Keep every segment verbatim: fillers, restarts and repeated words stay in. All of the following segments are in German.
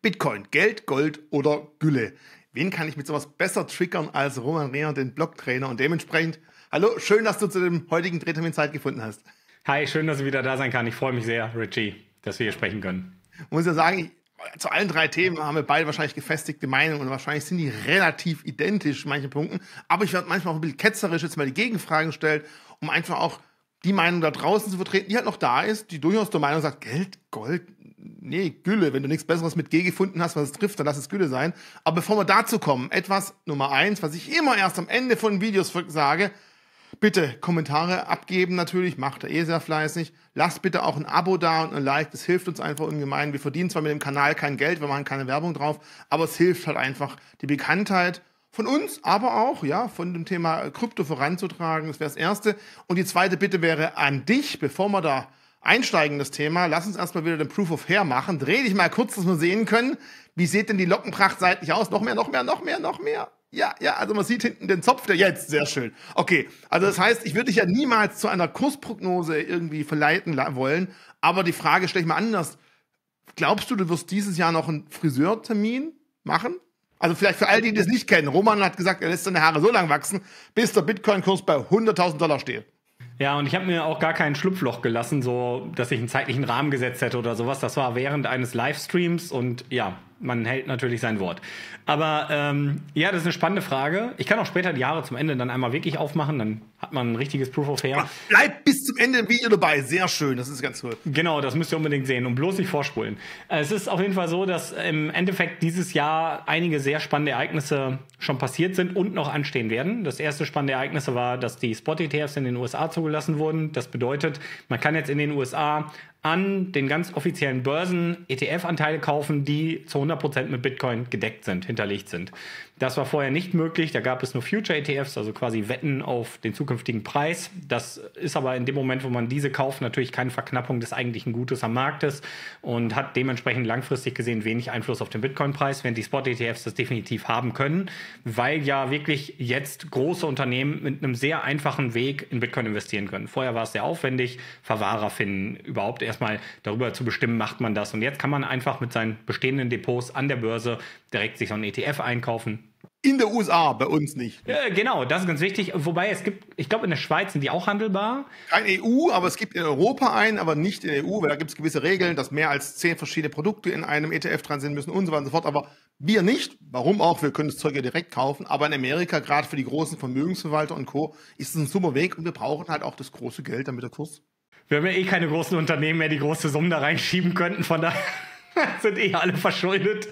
Bitcoin, Geld, Gold oder Gülle. Wen kann ich mit sowas besser triggern als Roman Reher, den Blocktrainer? Und dementsprechend, hallo, schön, dass du zu dem heutigen Drehtermin Zeit gefunden hast. Hi, schön, dass ich wieder da sein kann. Ich freue mich sehr, Richie, dass wir hier sprechen können. Ich muss ja sagen, ich, zu allen drei Themen haben wir beide wahrscheinlich gefestigte Meinungen und wahrscheinlich sind die relativ identisch in manchen Punkten. Aber ich werde manchmal auch ein bisschen ketzerisch jetzt mal die Gegenfragen stellen, um einfach auch die Meinung da draußen zu vertreten, die halt noch da ist, die durchaus der Meinung sagt, Geld, Gold, nee, Gülle. Wenn du nichts Besseres mit G gefunden hast, was es trifft, dann lass es Gülle sein. Aber bevor wir dazu kommen, etwas Nummer eins, was ich immer erst am Ende von Videos sage, bitte Kommentare abgeben natürlich, macht er eh sehr fleißig. Lasst bitte auch ein Abo da und ein Like, das hilft uns einfach ungemein. Wir verdienen zwar mit dem Kanal kein Geld, wir machen keine Werbung drauf, aber es hilft halt einfach, die Bekanntheit von uns, aber auch ja von dem Thema Krypto voranzutragen. Das wäre das Erste. Und die zweite Bitte wäre an dich, bevor wir da einsteigen in das Thema, lass uns erstmal wieder den Proof of Hair machen. Dreh dich mal kurz, dass wir sehen können, wie sieht denn die Lockenpracht seitlich aus? Noch mehr, noch mehr, noch mehr, noch mehr. Ja, ja, also man sieht hinten den Zopf, der jetzt, sehr schön. Okay, also das heißt, ich würde dich ja niemals zu einer Kursprognose irgendwie verleiten wollen, aber die Frage stelle ich mal anders. Glaubst du, du wirst dieses Jahr noch einen Friseurtermin machen? Also vielleicht für all die, die das nicht kennen. Roman hat gesagt, er lässt seine Haare so lang wachsen, bis der Bitcoin-Kurs bei hunderttausend Dollar steht. Ja, und ich habe mir auch gar kein Schlupfloch gelassen, so dass ich einen zeitlichen Rahmen gesetzt hätte oder sowas. Das war während eines Livestreams und ja, man hält natürlich sein Wort. Aber ähm, ja, das ist eine spannende Frage. Ich kann auch später die Jahre zum Ende dann einmal wirklich aufmachen, dann hat man ein richtiges Proof of Hair. Bleib bis zum Ende im Video dabei, sehr schön, das ist ganz cool. Genau, das müsst ihr unbedingt sehen und bloß nicht vorspulen. Es ist auf jeden Fall so, dass im Endeffekt dieses Jahr einige sehr spannende Ereignisse schon passiert sind und noch anstehen werden. Das erste spannende Ereignis war, dass die Spot-E T Fs in den U S A zugelassen wurden. Das bedeutet, man kann jetzt in den U S A an den ganz offiziellen Börsen E T F-Anteile kaufen, die zu hundert Prozent mit Bitcoin gedeckt sind, hinterlegt sind. Das war vorher nicht möglich, da gab es nur Future-E T Fs, also quasi Wetten auf den zukünftigen Preis. Das ist aber in dem Moment, wo man diese kauft, natürlich keine Verknappung des eigentlichen Gutes am Markt ist und hat dementsprechend langfristig gesehen wenig Einfluss auf den Bitcoin-Preis, während die Spot-E T Fs das definitiv haben können, weil ja wirklich jetzt große Unternehmen mit einem sehr einfachen Weg in Bitcoin investieren können. Vorher war es sehr aufwendig, Verwahrer finden, überhaupt erstmal darüber zu bestimmen, macht man das. Und jetzt kann man einfach mit seinen bestehenden Depots an der Börse direkt sich so einen E T F einkaufen. In der U S A, bei uns nicht. Ja, genau, das ist ganz wichtig. Wobei es gibt, ich glaube, in der Schweiz sind die auch handelbar. Kein E U, aber es gibt in Europa einen, aber nicht in der E U, weil da gibt es gewisse Regeln, dass mehr als zehn verschiedene Produkte in einem E T F dran sind müssen und so weiter und so fort. Aber wir nicht. Warum auch? Wir können das Zeug ja direkt kaufen. Aber in Amerika, gerade für die großen Vermögensverwalter und Co., ist es ein super Weg und wir brauchen halt auch das große Geld, damit der Kurs. Wir haben ja eh keine großen Unternehmen mehr, die große Summen da reinschieben könnten. Von daher sind eh alle verschuldet.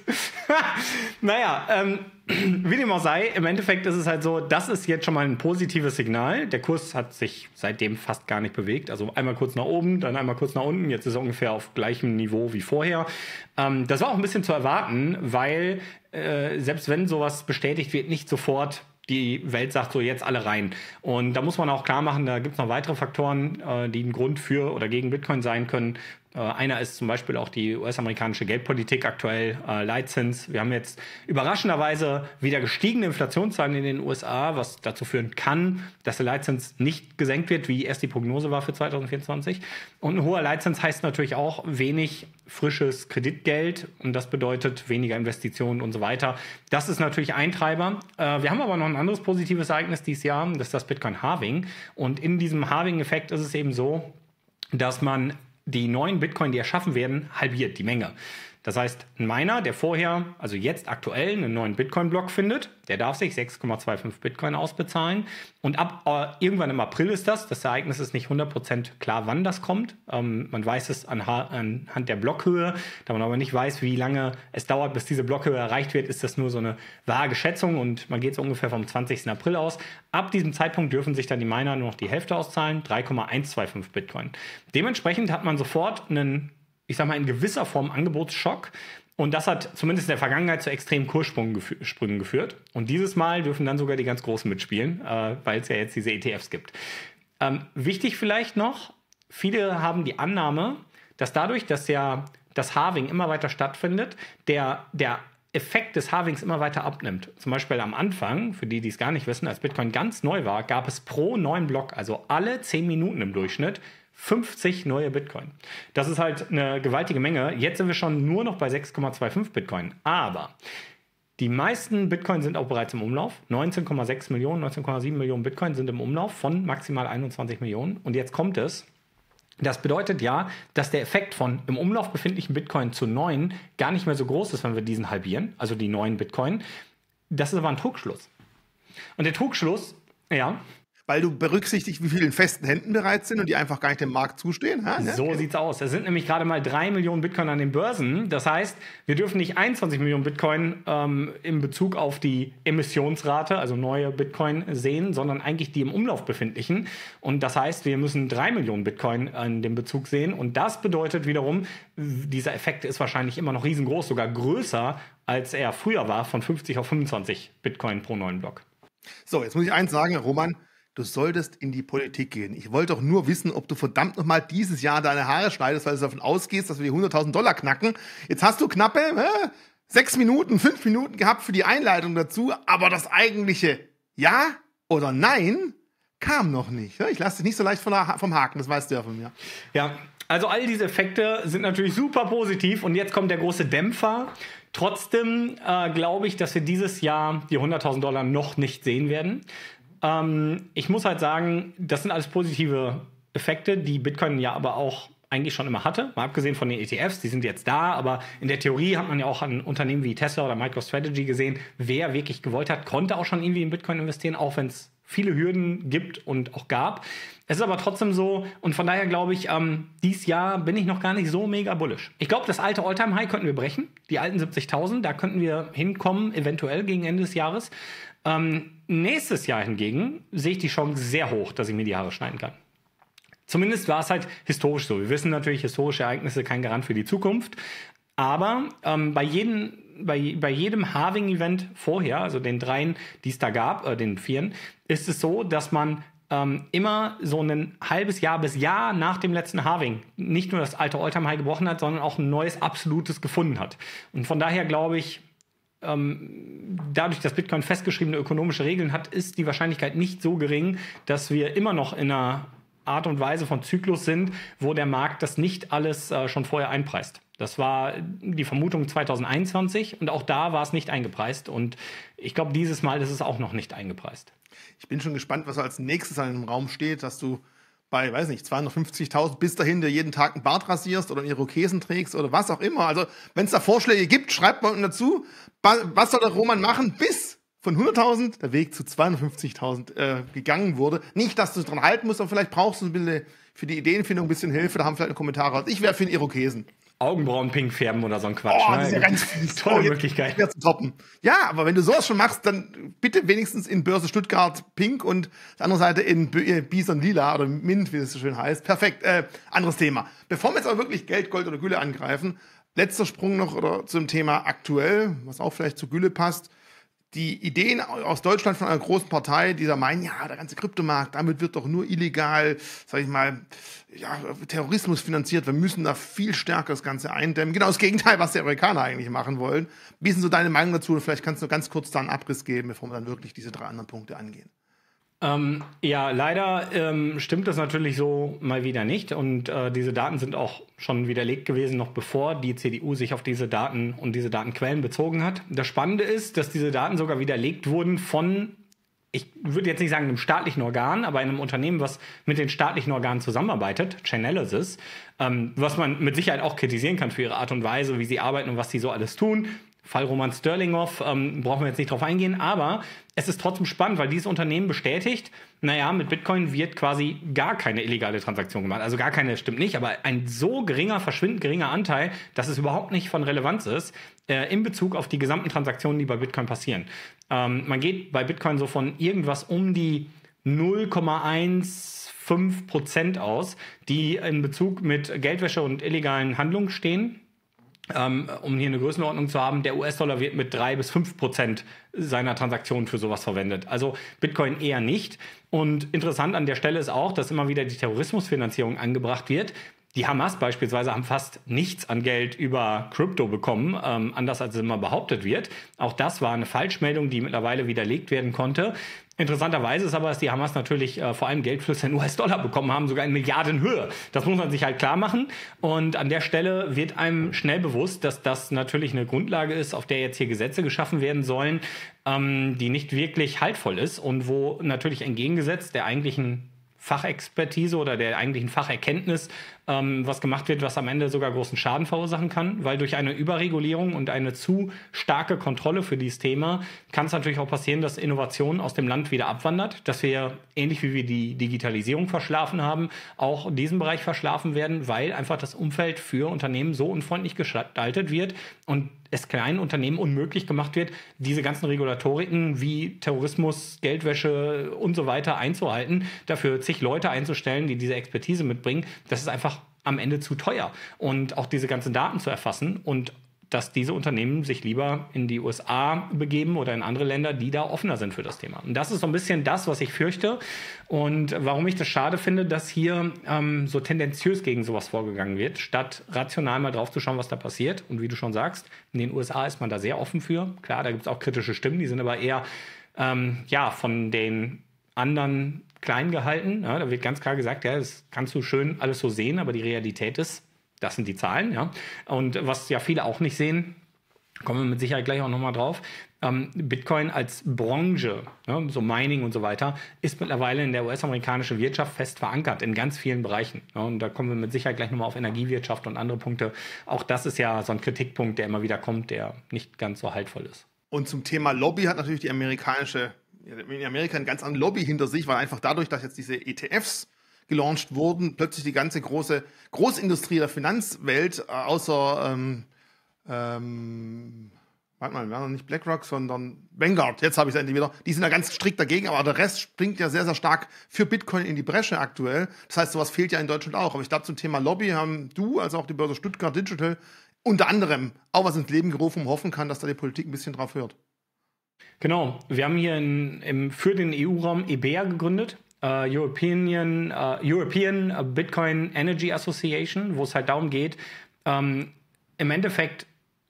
Naja, ähm, wie dem auch sei, im Endeffekt ist es halt so, das ist jetzt schon mal ein positives Signal. Der Kurs hat sich seitdem fast gar nicht bewegt. Also einmal kurz nach oben, dann einmal kurz nach unten. Jetzt ist er ungefähr auf gleichem Niveau wie vorher. Ähm, das war auch ein bisschen zu erwarten, weil äh, selbst wenn sowas bestätigt wird, nicht sofort die Welt sagt so, jetzt alle rein. Und da muss man auch klar machen, da gibt es noch weitere Faktoren, äh, die ein Grund für oder gegen Bitcoin sein können. Äh, einer ist zum Beispiel auch die U S-amerikanische Geldpolitik aktuell, äh, Leitzins. Wir haben jetzt überraschenderweise wieder gestiegene Inflationszahlen in den U S A, was dazu führen kann, dass der Leitzins nicht gesenkt wird, wie erst die Prognose war für zwanzig vierundzwanzig. Und ein hoher Leitzins heißt natürlich auch wenig frisches Kreditgeld und das bedeutet weniger Investitionen und so weiter. Das ist natürlich ein Treiber. Äh, wir haben aber noch ein anderes positives Ereignis dieses Jahr, das ist das Bitcoin-Halving. Und in diesem Halving-Effekt ist es eben so, dass man die neuen Bitcoin, die erschaffen werden, halbiert, die Menge. Das heißt, ein Miner, der vorher, also jetzt aktuell einen neuen Bitcoin-Block findet, der darf sich sechs Komma fünfundzwanzig Bitcoin ausbezahlen. Und ab äh, irgendwann im April ist das. Das Ereignis ist nicht hundert Prozent klar, wann das kommt. Ähm, man weiß es anha- anhand der Blockhöhe. Da man aber nicht weiß, wie lange es dauert, bis diese Blockhöhe erreicht wird, ist das nur so eine vage Schätzung. Und man geht so ungefähr vom zwanzigsten April aus. Ab diesem Zeitpunkt dürfen sich dann die Miner nur noch die Hälfte auszahlen, drei Komma hundertfünfundzwanzig Bitcoin. Dementsprechend hat man sofort einen, ich sag mal, in gewisser Form Angebotsschock. Und das hat zumindest in der Vergangenheit zu extremen Kurssprüngen gefü- Sprüngen geführt. Und dieses Mal dürfen dann sogar die ganz Großen mitspielen, äh, weil es ja jetzt diese E T Fs gibt. Ähm, wichtig vielleicht noch, viele haben die Annahme, dass dadurch, dass ja das Halving immer weiter stattfindet, der, der Effekt des Halvings immer weiter abnimmt. Zum Beispiel am Anfang, für die, die es gar nicht wissen, als Bitcoin ganz neu war, gab es pro neuen Block, also alle zehn Minuten im Durchschnitt, fünfzig neue Bitcoin. Das ist halt eine gewaltige Menge. Jetzt sind wir schon nur noch bei sechs Komma fünfundzwanzig Bitcoin. Aber die meisten Bitcoin sind auch bereits im Umlauf. neunzehn Komma sechs Millionen, neunzehn Komma sieben Millionen Bitcoin sind im Umlauf von maximal einundzwanzig Millionen. Und jetzt kommt es. Das bedeutet ja, dass der Effekt von im Umlauf befindlichen Bitcoin zu neuen gar nicht mehr so groß ist, wenn wir diesen halbieren, also die neuen Bitcoin. Das ist aber ein Trugschluss. Und der Trugschluss, ja... Weil du berücksichtigst, wie viele in festen Händen bereits sind und die einfach gar nicht dem Markt zustehen. Ha? So okay. Sieht's aus. Es sind nämlich gerade mal drei Millionen Bitcoin an den Börsen. Das heißt, wir dürfen nicht einundzwanzig Millionen Bitcoin ähm, in Bezug auf die Emissionsrate, also neue Bitcoin, sehen, sondern eigentlich die im Umlauf befindlichen. Und das heißt, wir müssen drei Millionen Bitcoin in dem Bezug sehen. Und das bedeutet wiederum, dieser Effekt ist wahrscheinlich immer noch riesengroß, sogar größer, als er früher war, von fünfzig auf fünfundzwanzig Bitcoin pro neuen Block. So, jetzt muss ich eins sagen, Roman. Du solltest in die Politik gehen. Ich wollte doch nur wissen, ob du verdammt nochmal dieses Jahr deine Haare schneidest, weil du davon ausgehst, dass wir die hunderttausend Dollar knacken. Jetzt hast du knappe äh, sechs Minuten, fünf Minuten gehabt für die Einleitung dazu, aber das eigentliche Ja oder Nein kam noch nicht. Ich lasse dich nicht so leicht vom Haken, das weißt du ja von mir. Ja, also all diese Effekte sind natürlich super positiv und jetzt kommt der große Dämpfer. Trotzdem äh, glaube ich, dass wir dieses Jahr die hunderttausend Dollar noch nicht sehen werden. Ähm, ich muss halt sagen, das sind alles positive Effekte, die Bitcoin ja aber auch eigentlich schon immer hatte. Mal abgesehen von den E T Fs, die sind jetzt da, aber in der Theorie hat man ja auch an Unternehmen wie Tesla oder MicroStrategy gesehen, wer wirklich gewollt hat, konnte auch schon irgendwie in Bitcoin investieren, auch wenn es viele Hürden gibt und auch gab. Es ist aber trotzdem so, und von daher glaube ich, ähm, dieses Jahr bin ich noch gar nicht so mega bullish. Ich glaube, das alte All-Time-High könnten wir brechen, die alten siebzigtausend, da könnten wir hinkommen, eventuell gegen Ende des Jahres. Ähm, nächstes Jahr hingegen sehe ich die Chance sehr hoch, dass ich mir die Haare schneiden kann. Zumindest war es halt historisch so. Wir wissen natürlich, historische Ereignisse kein Garant für die Zukunft. Aber ähm, bei, jedem, bei, bei jedem Halving-Event vorher, also den dreien, die es da gab, äh, den vieren, ist es so, dass man ähm, immer so ein halbes Jahr bis Jahr nach dem letzten Halving nicht nur das alte All-Time-High gebrochen hat, sondern auch ein neues absolutes gefunden hat. Und von daher glaube ich, Ähm, dadurch, dass Bitcoin festgeschriebene ökonomische Regeln hat, ist die Wahrscheinlichkeit nicht so gering, dass wir immer noch in einer Art und Weise von Zyklus sind, wo der Markt das nicht alles äh, schon vorher einpreist. Das war die Vermutung zwanzig einundzwanzig und auch da war es nicht eingepreist. Und ich glaube, dieses Mal ist es auch noch nicht eingepreist. Ich bin schon gespannt, was als nächstes an dem Raum steht, dass du bei, weiß nicht, zweihundertfünfzigtausend bis dahin dir jeden Tag einen Bart rasierst oder einen Irokesen trägst oder was auch immer. Also, wenn es da Vorschläge gibt, schreibt mal unten dazu, was soll der Roman machen, bis von hunderttausend der Weg zu zweihundertfünfzigtausend äh, gegangen wurde. Nicht, dass du es dran halten musst, aber vielleicht brauchst du ein bisschen für die Ideenfindung ein bisschen Hilfe. Da haben vielleicht einen Kommentar raus. Ich wäre für einen Irokesen. Augenbrauen pink färben oder so ein Quatsch. Oh, ne? das ist ja ganz fies. Tolle oh, Möglichkeit. Zu toppen. Ja, aber wenn du sowas schon machst, dann bitte wenigstens in Börse Stuttgart pink und die andere Seite in Bison lila oder Mint, wie es so schön heißt. Perfekt. Äh, anderes Thema. Bevor wir jetzt aber wirklich Geld, Gold oder Gülle angreifen, letzter Sprung noch oder zum Thema aktuell, was auch vielleicht zu Gülle passt. Die Ideen aus Deutschland von einer großen Partei, die da meinen, ja, der ganze Kryptomarkt, damit wird doch nur illegal, sag ich mal, ja, Terrorismus finanziert. Wir müssen da viel stärker das Ganze eindämmen. Genau das Gegenteil, was die Amerikaner eigentlich machen wollen. Wie ist denn so deine Meinung dazu? Und vielleicht kannst du ganz kurz da einen Abriss geben, bevor wir dann wirklich diese drei anderen Punkte angehen. Ähm, ja, leider ähm, stimmt das natürlich so mal wieder nicht. Und äh, diese Daten sind auch schon widerlegt gewesen, noch bevor die C D U sich auf diese Daten und diese Datenquellen bezogen hat. Das Spannende ist, dass diese Daten sogar widerlegt wurden von, ich würde jetzt nicht sagen einem staatlichen Organ, aber einem Unternehmen, was mit den staatlichen Organen zusammenarbeitet, Chainalysis, ähm, was man mit Sicherheit auch kritisieren kann für ihre Art und Weise, wie sie arbeiten und was sie so alles tun. Fall Roman Sterlinghoff, ähm, brauchen wir jetzt nicht drauf eingehen, aber es ist trotzdem spannend, weil dieses Unternehmen bestätigt, naja, mit Bitcoin wird quasi gar keine illegale Transaktion gemacht. Also gar keine, stimmt nicht, aber ein so geringer, verschwindend geringer Anteil, dass es überhaupt nicht von Relevanz ist, äh, in Bezug auf die gesamten Transaktionen, die bei Bitcoin passieren. Ähm, man geht bei Bitcoin so von irgendwas um die null Komma fünfzehn Prozent aus, die in Bezug mit Geldwäsche und illegalen Handlungen stehen. Um hier eine Größenordnung zu haben, der U S-Dollar wird mit drei bis fünf Prozent seiner Transaktionen für sowas verwendet. Also Bitcoin eher nicht. Und interessant an der Stelle ist auch, dass immer wieder die Terrorismusfinanzierung angebracht wird. Die Hamas beispielsweise haben fast nichts an Geld über Krypto bekommen, ähm, anders als es immer behauptet wird. Auch das war eine Falschmeldung, die mittlerweile widerlegt werden konnte. Interessanterweise ist aber, dass die Hamas natürlich äh, vor allem Geldflüsse in U S-Dollar bekommen haben, sogar in Milliardenhöhe. Das muss man sich halt klar machen. Und an der Stelle wird einem schnell bewusst, dass das natürlich eine Grundlage ist, auf der jetzt hier Gesetze geschaffen werden sollen, ähm, die nicht wirklich haltvoll ist und wo natürlich entgegengesetzt der eigentlichen Fachexpertise oder der eigentlichen Facherkenntnis ähm, was gemacht wird, was am Ende sogar großen Schaden verursachen kann, weil durch eine Überregulierung und eine zu starke Kontrolle für dieses Thema kann es natürlich auch passieren, dass Innovation aus dem Land wieder abwandert, dass wir, ähnlich wie wir die Digitalisierung verschlafen haben, auch diesen Bereich verschlafen werden, weil einfach das Umfeld für Unternehmen so unfreundlich gestaltet wird und es kleinen Unternehmen unmöglich gemacht wird, diese ganzen Regulatoriken wie Terrorismus, Geldwäsche und so weiter einzuhalten, dafür zig Leute einzustellen, die diese Expertise mitbringen. Das ist einfach am Ende zu teuer. Und auch diese ganzen Daten zu erfassen und dass diese Unternehmen sich lieber in die U S A begeben oder in andere Länder, die da offener sind für das Thema. Und das ist so ein bisschen das, was ich fürchte und warum ich das schade finde, dass hier ähm, so tendenziös gegen sowas vorgegangen wird, statt rational mal drauf zu schauen, was da passiert. Und wie du schon sagst, in den U S A ist man da sehr offen für. Klar, da gibt es auch kritische Stimmen, die sind aber eher ähm, ja, von den anderen klein gehalten. Ja, da wird ganz klar gesagt, ja, das kannst du schön alles so sehen, aber die Realität ist, das sind die Zahlen, ja. Und was ja viele auch nicht sehen, kommen wir mit Sicherheit gleich auch nochmal drauf, ähm, Bitcoin als Branche, ja, so Mining und so weiter, ist mittlerweile in der U S-amerikanischen Wirtschaft fest verankert in ganz vielen Bereichen. Ja, und da kommen wir mit Sicherheit gleich nochmal auf Energiewirtschaft und andere Punkte. Auch das ist ja so ein Kritikpunkt, der immer wieder kommt, der nicht ganz so haltvoll ist. Und zum Thema Lobby hat natürlich die amerikanische, in Amerika eine ganz andere Lobby hinter sich, weil einfach dadurch, dass jetzt diese E T Fs gelauncht wurden, plötzlich die ganze große Großindustrie der Finanzwelt, äh, außer, ähm, ähm, warte mal, wir haben noch nicht BlackRock, sondern Vanguard, jetzt habe ich es endlich wieder, die sind da ganz strikt dagegen, aber der Rest springt ja sehr, sehr stark für Bitcoin in die Bresche aktuell. Das heißt, sowas fehlt ja in Deutschland auch. Aber ich glaube, zum Thema Lobby haben du, also auch die Börse Stuttgart Digital, unter anderem auch was ins Leben gerufen und hoffen kann, dass da die Politik ein bisschen drauf hört. Genau, wir haben hier in, im, für den E U-Raum E B A gegründet. Uh, European, uh, European Bitcoin Energy Association, wo es halt darum geht, ähm, im Endeffekt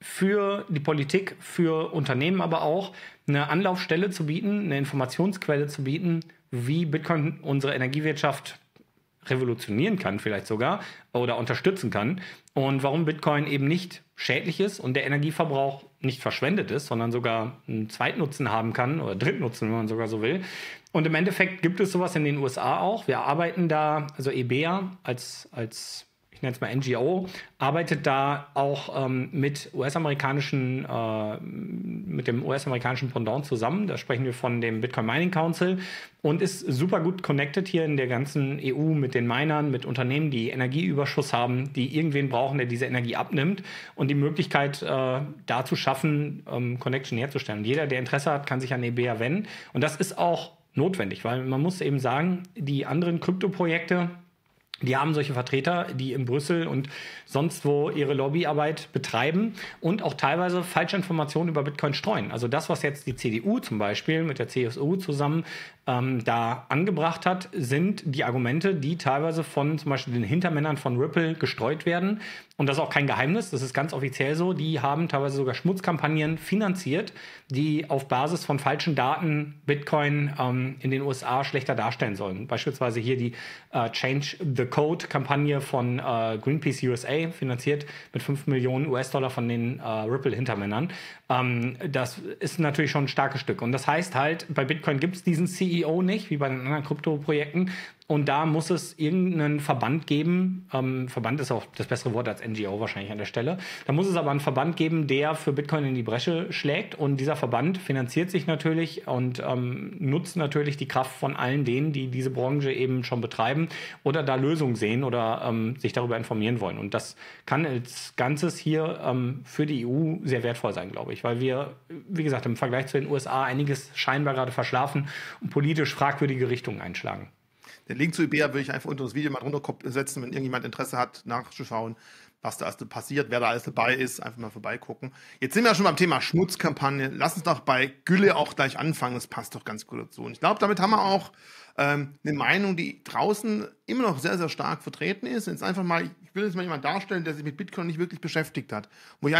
für die Politik, für Unternehmen aber auch eine Anlaufstelle zu bieten, eine Informationsquelle zu bieten, wie Bitcoin unsere Energiewirtschaft revolutionieren kann vielleicht sogar oder unterstützen kann und warum Bitcoin eben nicht schädlich ist und der Energieverbrauch nicht verschwendet ist, sondern sogar einen Zweitnutzen haben kann oder Drittnutzen, wenn man sogar so will. Und im Endeffekt gibt es sowas in den U S A auch. Wir arbeiten da, also E B A als, als ich nenne es mal N G O, arbeitet da auch ähm, mit US-amerikanischen, äh, mit dem U S-amerikanischen Pendant zusammen. Da sprechen wir von dem Bitcoin Mining Council und ist super gut connected hier in der ganzen E U mit den Minern, mit Unternehmen, die Energieüberschuss haben, die irgendwen brauchen, der diese Energie abnimmt und die Möglichkeit äh, da zu schaffen, ähm, Connection herzustellen. Und jeder, der Interesse hat, kann sich an E B A wenden. Und das ist auch notwendig, weil man muss eben sagen, die anderen Kryptoprojekte, die haben solche Vertreter, die in Brüssel und sonst wo ihre Lobbyarbeit betreiben und auch teilweise falsche Informationen über Bitcoin streuen. Also das, was jetzt die C D U zum Beispiel mit der C S U zusammen ähm, da angebracht hat, sind die Argumente, die teilweise von zum Beispiel den Hintermännern von Ripple gestreut werden. Und das ist auch kein Geheimnis, das ist ganz offiziell so. Die haben teilweise sogar Schmutzkampagnen finanziert, die auf Basis von falschen Daten Bitcoin ähm, in den U S A schlechter darstellen sollen. Beispielsweise hier die äh, Change the Code-Kampagne von äh, Greenpeace U S A, finanziert mit fünf Millionen U S-Dollar von den äh, Ripple-Hintermännern. Ähm, das ist natürlich schon ein starkes Stück. Und das heißt halt, bei Bitcoin gibt es diesen C E O nicht, wie bei den anderen Krypto-Projekten. Und da muss es irgendeinen Verband geben, ähm, Verband ist auch das bessere Wort als N G O wahrscheinlich an der Stelle, da muss es aber einen Verband geben, der für Bitcoin in die Bresche schlägt und dieser Verband finanziert sich natürlich und ähm, nutzt natürlich die Kraft von allen denen, die diese Branche eben schon betreiben oder da Lösungen sehen oder ähm, sich darüber informieren wollen. Und das kann als Ganzes hier ähm, für die E U sehr wertvoll sein, glaube ich, weil wir, wie gesagt, im Vergleich zu den U S A einiges scheinbar gerade verschlafen und politisch fragwürdige Richtungen einschlagen. Den Link zu E B A würde ich einfach unter das Video mal drunter setzen, wenn irgendjemand Interesse hat, nachzuschauen, was da alles passiert, wer da alles dabei ist, einfach mal vorbeigucken. Jetzt sind wir ja schon beim Thema Schmutzkampagne. Lass uns doch bei Gülle auch gleich anfangen, das passt doch ganz gut dazu. Und ich glaube, damit haben wir auch ähm, eine Meinung, die draußen immer noch sehr, sehr stark vertreten ist. Jetzt einfach mal, ich will jetzt mal jemanden darstellen, der sich mit Bitcoin nicht wirklich beschäftigt hat, wo ich einfach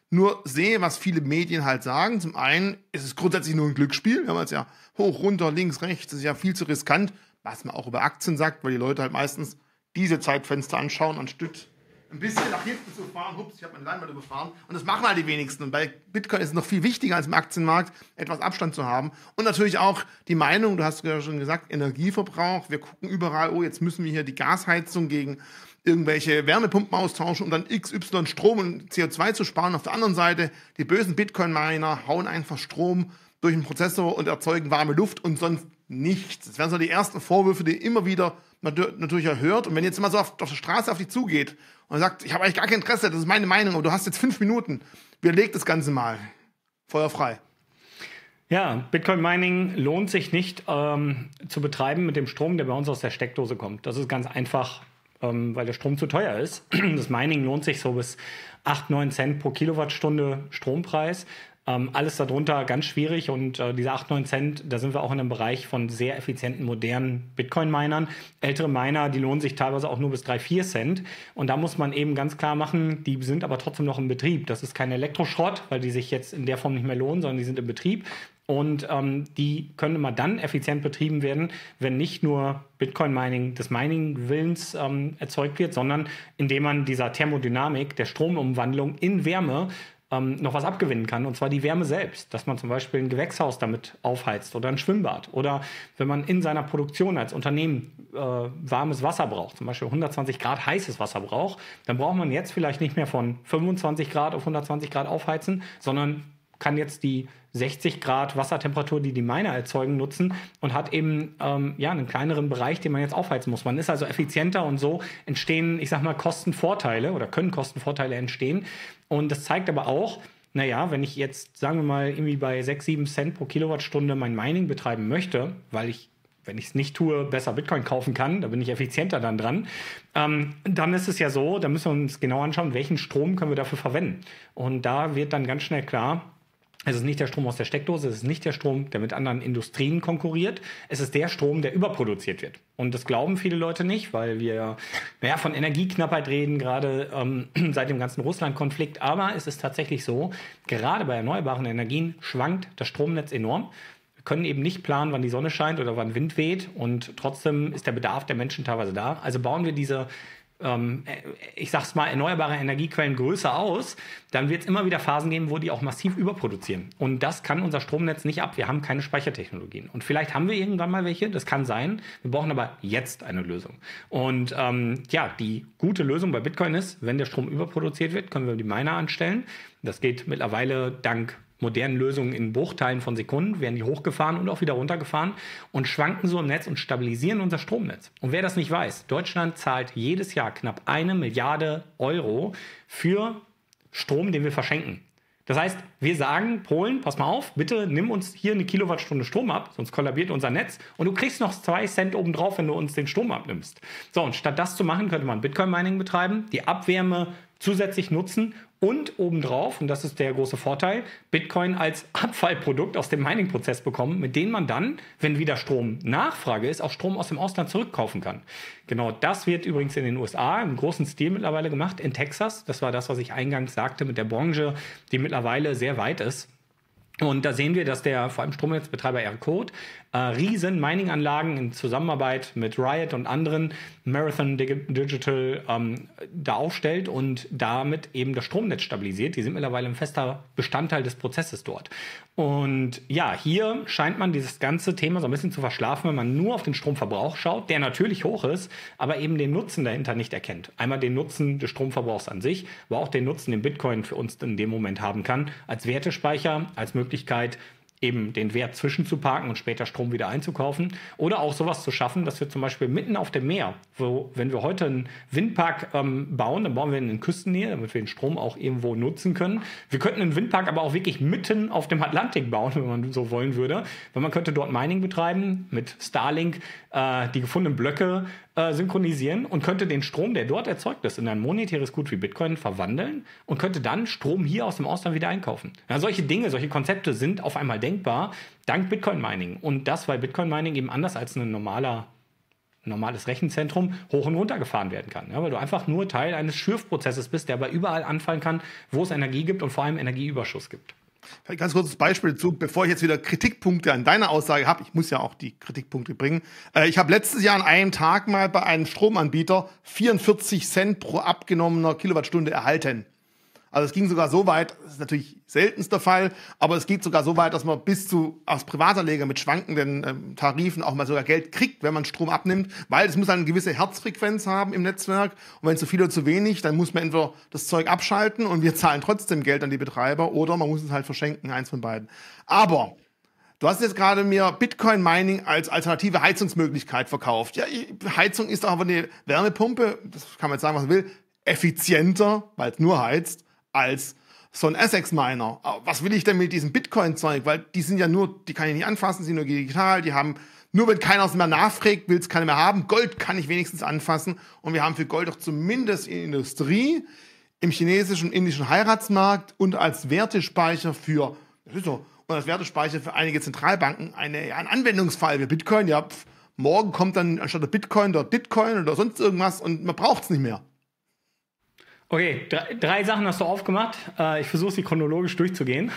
nur sehe, was viele Medien halt sagen. Zum einen ist es grundsätzlich nur ein Glücksspiel. Wir haben jetzt ja hoch, runter, links, rechts. Das ist ja viel zu riskant, was man auch über Aktien sagt, weil die Leute halt meistens diese Zeitfenster anschauen, anstatt ein bisschen nach hinten zu fahren. Ups, ich habe meine Leinwand überfahren. Und das machen halt die wenigsten. Und bei Bitcoin ist es noch viel wichtiger als im Aktienmarkt, etwas Abstand zu haben. Und natürlich auch die Meinung, du hast ja schon gesagt, Energieverbrauch. Wir gucken überall, oh, jetzt müssen wir hier die Gasheizung gegen irgendwelche Wärmepumpen austauschen, um dann X Y Strom und C O zwei zu sparen. Auf der anderen Seite, die bösen Bitcoin-Miner hauen einfach Strom durch den Prozessor und erzeugen warme Luft und sonst nichts. Das wären so die ersten Vorwürfe, die immer wieder natürlich erhört. Und wenn jetzt mal so auf, auf der Straße auf dich zugeht und sagt, ich habe eigentlich gar kein Interesse, das ist meine Meinung, aber du hast jetzt fünf Minuten, widerleg das Ganze mal. Feuer frei. Ja, Bitcoin-Mining lohnt sich nicht ähm, zu betreiben mit dem Strom, der bei uns aus der Steckdose kommt. Das ist ganz einfach, ähm, weil der Strom zu teuer ist. Das Mining lohnt sich so bis acht, neun Cent pro Kilowattstunde Strompreis. Ähm, alles darunter ganz schwierig und äh, diese acht, neun Cent, da sind wir auch in einem Bereich von sehr effizienten, modernen Bitcoin-Minern. Ältere Miner, die lohnen sich teilweise auch nur bis drei, vier Cent. Und da muss man eben ganz klar machen, die sind aber trotzdem noch im Betrieb. Das ist kein Elektroschrott, weil die sich jetzt in der Form nicht mehr lohnen, sondern die sind im Betrieb. Und ähm, die können immer dann effizient betrieben werden, wenn nicht nur Bitcoin-Mining des Mining-Willens ähm, erzeugt wird, sondern indem man dieser Thermodynamik, der Stromumwandlung in Wärme ähm, noch was abgewinnen kann, und zwar die Wärme selbst, dass man zum Beispiel ein Gewächshaus damit aufheizt oder ein Schwimmbad oder wenn man in seiner Produktion als Unternehmen äh, warmes Wasser braucht, zum Beispiel hundertzwanzig Grad heißes Wasser braucht, dann braucht man jetzt vielleicht nicht mehr von fünfundzwanzig Grad auf hundertzwanzig Grad aufheizen, sondern kann jetzt die sechzig Grad Wassertemperatur, die die Miner erzeugen, nutzen und hat eben ähm, ja, einen kleineren Bereich, den man jetzt aufheizen muss. Man ist also effizienter und so entstehen, ich sag mal, Kostenvorteile oder können Kostenvorteile entstehen. Und das zeigt aber auch, naja, wenn ich jetzt, sagen wir mal, irgendwie bei sechs, sieben Cent pro Kilowattstunde mein Mining betreiben möchte, weil ich, wenn ich es nicht tue, besser Bitcoin kaufen kann, da bin ich effizienter dann dran, ähm, dann ist es ja so, da müssen wir uns genau anschauen, welchen Strom können wir dafür verwenden. Und da wird dann ganz schnell klar, es ist nicht der Strom aus der Steckdose, es ist nicht der Strom, der mit anderen Industrien konkurriert. Es ist der Strom, der überproduziert wird. Und das glauben viele Leute nicht, weil wir naja, von Energieknappheit reden, gerade ähm, seit dem ganzen Russland-Konflikt. Aber es ist tatsächlich so, gerade bei erneuerbaren Energien schwankt das Stromnetz enorm. Wir können eben nicht planen, wann die Sonne scheint oder wann Wind weht. Und trotzdem ist der Bedarf der Menschen teilweise da. Also bauen wir diese ich sag's mal, erneuerbare Energiequellen größer aus, dann wird es immer wieder Phasen geben, wo die auch massiv überproduzieren. Und das kann unser Stromnetz nicht ab. Wir haben keine Speichertechnologien. Und vielleicht haben wir irgendwann mal welche, das kann sein. Wir brauchen aber jetzt eine Lösung. Und ähm, ja, die gute Lösung bei Bitcoin ist, wenn der Strom überproduziert wird, können wir die Miner anstellen. Das geht mittlerweile dank modernen Lösungen in Bruchteilen von Sekunden, werden die hochgefahren und auch wieder runtergefahren und schwanken so im Netz und stabilisieren unser Stromnetz. Und wer das nicht weiß, Deutschland zahlt jedes Jahr knapp eine Milliarde Euro für Strom, den wir verschenken. Das heißt, wir sagen, Polen, pass mal auf, bitte nimm uns hier eine Kilowattstunde Strom ab, sonst kollabiert unser Netz und du kriegst noch zwei Cent obendrauf, wenn du uns den Strom abnimmst. So, und statt das zu machen, könnte man Bitcoin-Mining betreiben, die Abwärme zusätzlich nutzen und obendrauf, und das ist der große Vorteil, Bitcoin als Abfallprodukt aus dem Mining-Prozess bekommen, mit dem man dann, wenn wieder Stromnachfrage ist, auch Strom aus dem Ausland zurückkaufen kann. Genau das wird übrigens in den U S A im großen Stil mittlerweile gemacht, in Texas. Das war das, was ich eingangs sagte mit der Branche, die mittlerweile sehr weit ist. Und da sehen wir, dass der vor allem Stromnetzbetreiber Aircode äh, riesen Mining-Anlagen in Zusammenarbeit mit Riot und anderen, Marathon Digital, ähm, da aufstellt und damit eben das Stromnetz stabilisiert. Die sind mittlerweile ein fester Bestandteil des Prozesses dort. Und ja, hier scheint man dieses ganze Thema so ein bisschen zu verschlafen, wenn man nur auf den Stromverbrauch schaut, der natürlich hoch ist, aber eben den Nutzen dahinter nicht erkennt. Einmal den Nutzen des Stromverbrauchs an sich, aber auch den Nutzen, den Bitcoin für uns in dem Moment haben kann, als Wertespeicher, als Möglichkeit, eben den Wert zwischenzuparken und später Strom wieder einzukaufen. Oder auch sowas zu schaffen, dass wir zum Beispiel mitten auf dem Meer, wo, wenn wir heute einen Windpark ähm, bauen, dann bauen wir ihn in Küstennähe, damit wir den Strom auch irgendwo nutzen können. Wir könnten einen Windpark aber auch wirklich mitten auf dem Atlantik bauen, wenn man so wollen würde. Weil man könnte dort Mining betreiben, mit Starlink äh, die gefundenen Blöcke äh, synchronisieren und könnte den Strom, der dort erzeugt ist, in ein monetäres Gut wie Bitcoin verwandeln und könnte dann Strom hier aus dem Ausland wieder einkaufen. Ja, solche Dinge, solche Konzepte sind auf einmal denkbar, dank Bitcoin-Mining. Und das, weil Bitcoin-Mining eben anders als ein normaler normales Rechenzentrum hoch und runter gefahren werden kann. Ja, weil du einfach nur Teil eines Schürfprozesses bist, der aber überall anfallen kann, wo es Energie gibt und vor allem Energieüberschuss gibt. Ganz kurzes Beispiel dazu, bevor ich jetzt wieder Kritikpunkte an deiner Aussage habe. Ich muss ja auch die Kritikpunkte bringen. Äh, ich habe letztes Jahr an einem Tag mal bei einem Stromanbieter vierundvierzig Cent pro abgenommener Kilowattstunde erhalten. Also es ging sogar so weit, das ist natürlich seltenster Fall, aber es geht sogar so weit, dass man bis zu als Privatanleger mit schwankenden ähm, Tarifen auch mal sogar Geld kriegt, wenn man Strom abnimmt, weil es muss eine gewisse Herzfrequenz haben im Netzwerk und wenn zu viel oder zu wenig, dann muss man entweder das Zeug abschalten und wir zahlen trotzdem Geld an die Betreiber oder man muss es halt verschenken, eins von beiden. Aber du hast jetzt gerade mir Bitcoin-Mining als alternative Heizungsmöglichkeit verkauft. Ja, Heizung ist doch aber eine Wärmepumpe, das kann man jetzt sagen, was man will, effizienter, weil es nur heizt, als so ein Essex-Miner. Was will ich denn mit diesem Bitcoin-Zeug? Weil die sind ja nur, die kann ich nicht anfassen, sind nur digital, die haben, nur wenn keiner es mehr nachfragt, will es keiner mehr haben. Gold kann ich wenigstens anfassen und wir haben für Gold doch zumindest in Industrie, im chinesischen und indischen Heiratsmarkt und als Wertespeicher für, das ist so, und als Wertespeicher für einige Zentralbanken eine, ja, ein Anwendungsfall für Bitcoin. Ja, pf, morgen kommt dann anstatt der Bitcoin dort Bitcoin oder sonst irgendwas und man braucht es nicht mehr. Okay, drei, drei Sachen hast du aufgemacht. Äh, ich versuche sie chronologisch durchzugehen.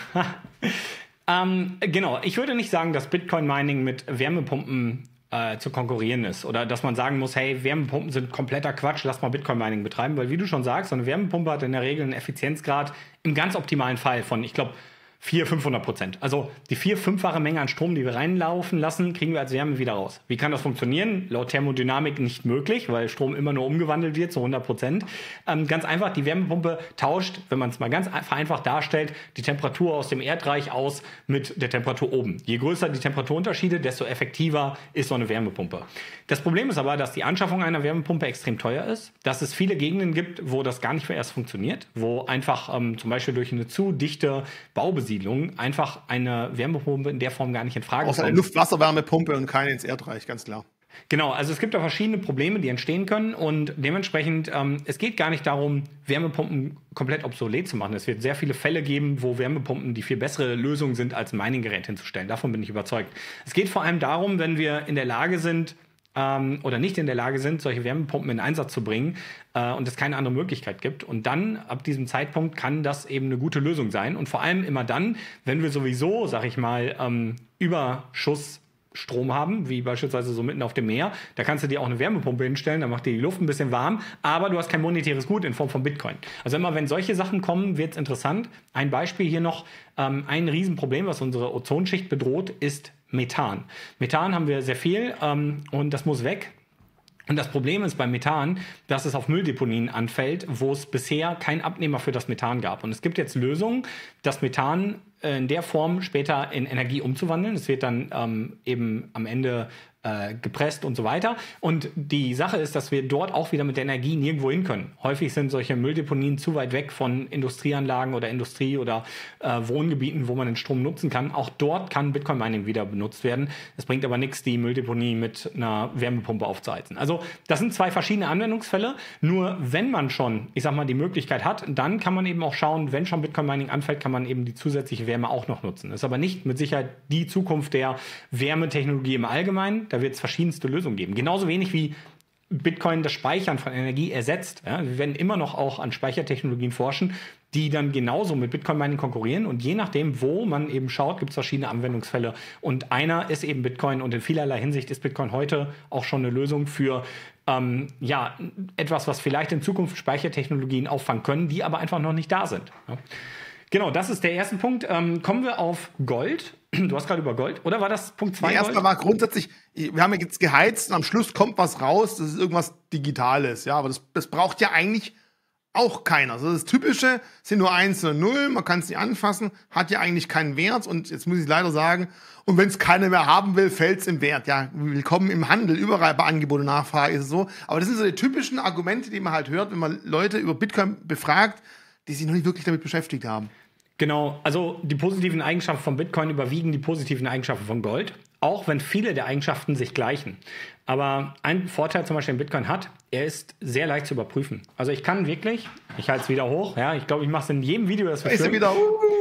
ähm, genau, ich würde nicht sagen, dass Bitcoin-Mining mit Wärmepumpen äh, zu konkurrieren ist. Oder dass man sagen muss, hey, Wärmepumpen sind kompletter Quatsch, lass mal Bitcoin-Mining betreiben. Weil wie du schon sagst, so eine Wärmepumpe hat in der Regel einen Effizienzgrad im ganz optimalen Fall von, ich glaube, vierhundert, fünfhundert Prozent. Also die vier-, fünffache Menge an Strom, die wir reinlaufen lassen, kriegen wir als Wärme wieder raus. Wie kann das funktionieren? Laut Thermodynamik nicht möglich, weil Strom immer nur umgewandelt wird zu hundert Prozent. Ähm, ganz einfach, die Wärmepumpe tauscht, wenn man es mal ganz vereinfacht darstellt, die Temperatur aus dem Erdreich aus mit der Temperatur oben. Je größer die Temperaturunterschiede, desto effektiver ist so eine Wärmepumpe. Das Problem ist aber, dass die Anschaffung einer Wärmepumpe extrem teuer ist, dass es viele Gegenden gibt, wo das gar nicht mehr erst funktioniert, wo einfach ähm, zum Beispiel durch eine zu dichte Baubesiedlung einfach eine Wärmepumpe in der Form gar nicht in Frage kommt. Außer eine Luft-Wasser-Wärmepumpe und keine ins Erdreich, ganz klar. Genau, also es gibt da verschiedene Probleme, die entstehen können und dementsprechend, ähm, es geht gar nicht darum, Wärmepumpen komplett obsolet zu machen. Es wird sehr viele Fälle geben, wo Wärmepumpen die viel bessere Lösung sind, als ein Mining-Gerät hinzustellen. Davon bin ich überzeugt. Es geht vor allem darum, wenn wir in der Lage sind, ähm, oder nicht in der Lage sind, solche Wärmepumpen in Einsatz zu bringen äh, und es keine andere Möglichkeit gibt. Und dann, ab diesem Zeitpunkt, kann das eben eine gute Lösung sein. Und vor allem immer dann, wenn wir sowieso, sag ich mal, ähm, Überschuss Strom haben, wie beispielsweise so mitten auf dem Meer. Da kannst du dir auch eine Wärmepumpe hinstellen, dann macht dir die Luft ein bisschen warm, aber du hast kein monetäres Gut in Form von Bitcoin. Also immer, wenn solche Sachen kommen, wird es interessant. Ein Beispiel hier noch, ähm, ein Riesenproblem, was unsere Ozonschicht bedroht, ist Methan. Methan haben wir sehr viel ähm, und das muss weg. Und das Problem ist beim Methan, dass es auf Mülldeponien anfällt, wo es bisher keinen Abnehmer für das Methan gab. Und es gibt jetzt Lösungen, das Methan in der Form später in Energie umzuwandeln. Es wird dann ähm, eben am Ende äh, gepresst und so weiter. Und die Sache ist, dass wir dort auch wieder mit der Energie nirgendwo hin können. Häufig sind solche Mülldeponien zu weit weg von Industrieanlagen oder Industrie- oder äh, Wohngebieten, wo man den Strom nutzen kann. Auch dort kann Bitcoin-Mining wieder benutzt werden. Es bringt aber nichts, die Mülldeponie mit einer Wärmepumpe aufzuheizen. Also das sind zwei verschiedene Anwendungsfälle. Nur wenn man schon, ich sag mal, die Möglichkeit hat, dann kann man eben auch schauen, wenn schon Bitcoin-Mining anfällt, kann man eben die zusätzliche Wärme auch noch nutzen. Das ist aber nicht mit Sicherheit die Zukunft der Wärmetechnologie im Allgemeinen. Da wird es verschiedenste Lösungen geben. Genauso wenig wie Bitcoin das Speichern von Energie ersetzt. Ja, wir werden immer noch auch an Speichertechnologien forschen, die dann genauso mit Bitcoin-Mining konkurrieren. Und je nachdem, wo man eben schaut, gibt es verschiedene Anwendungsfälle. Und einer ist eben Bitcoin. Und in vielerlei Hinsicht ist Bitcoin heute auch schon eine Lösung für ähm, ja, etwas, was vielleicht in Zukunft Speichertechnologien auffangen können, die aber einfach noch nicht da sind. Ja. Genau, das ist der erste Punkt. Ähm, kommen wir auf Gold. Du hast gerade über Gold. Oder war das Punkt zwei? Nee, erstmal war grundsätzlich, wir haben ja jetzt geheizt und am Schluss kommt was raus, das ist irgendwas Digitales. Ja, aber das, das braucht ja eigentlich auch keiner. Also das Typische sind nur eins und null, man kann es nicht anfassen, hat ja eigentlich keinen Wert. Und jetzt muss ich leider sagen, und wenn es keiner mehr haben will, fällt es im Wert. Ja, willkommen im Handel, überall bei Angebot und Nachfrage ist es so. Aber das sind so die typischen Argumente, die man halt hört, wenn man Leute über Bitcoin befragt, die sich noch nicht wirklich damit beschäftigt haben. Genau, also die positiven Eigenschaften von Bitcoin überwiegen die positiven Eigenschaften von Gold, auch wenn viele der Eigenschaften sich gleichen. Aber ein Vorteil zum Beispiel, den Bitcoin hat, er ist sehr leicht zu überprüfen. Also ich kann wirklich, ich halte es wieder hoch, ja, ich glaube, ich mache es in jedem Video, das wir ist filmen. Wieder, uh.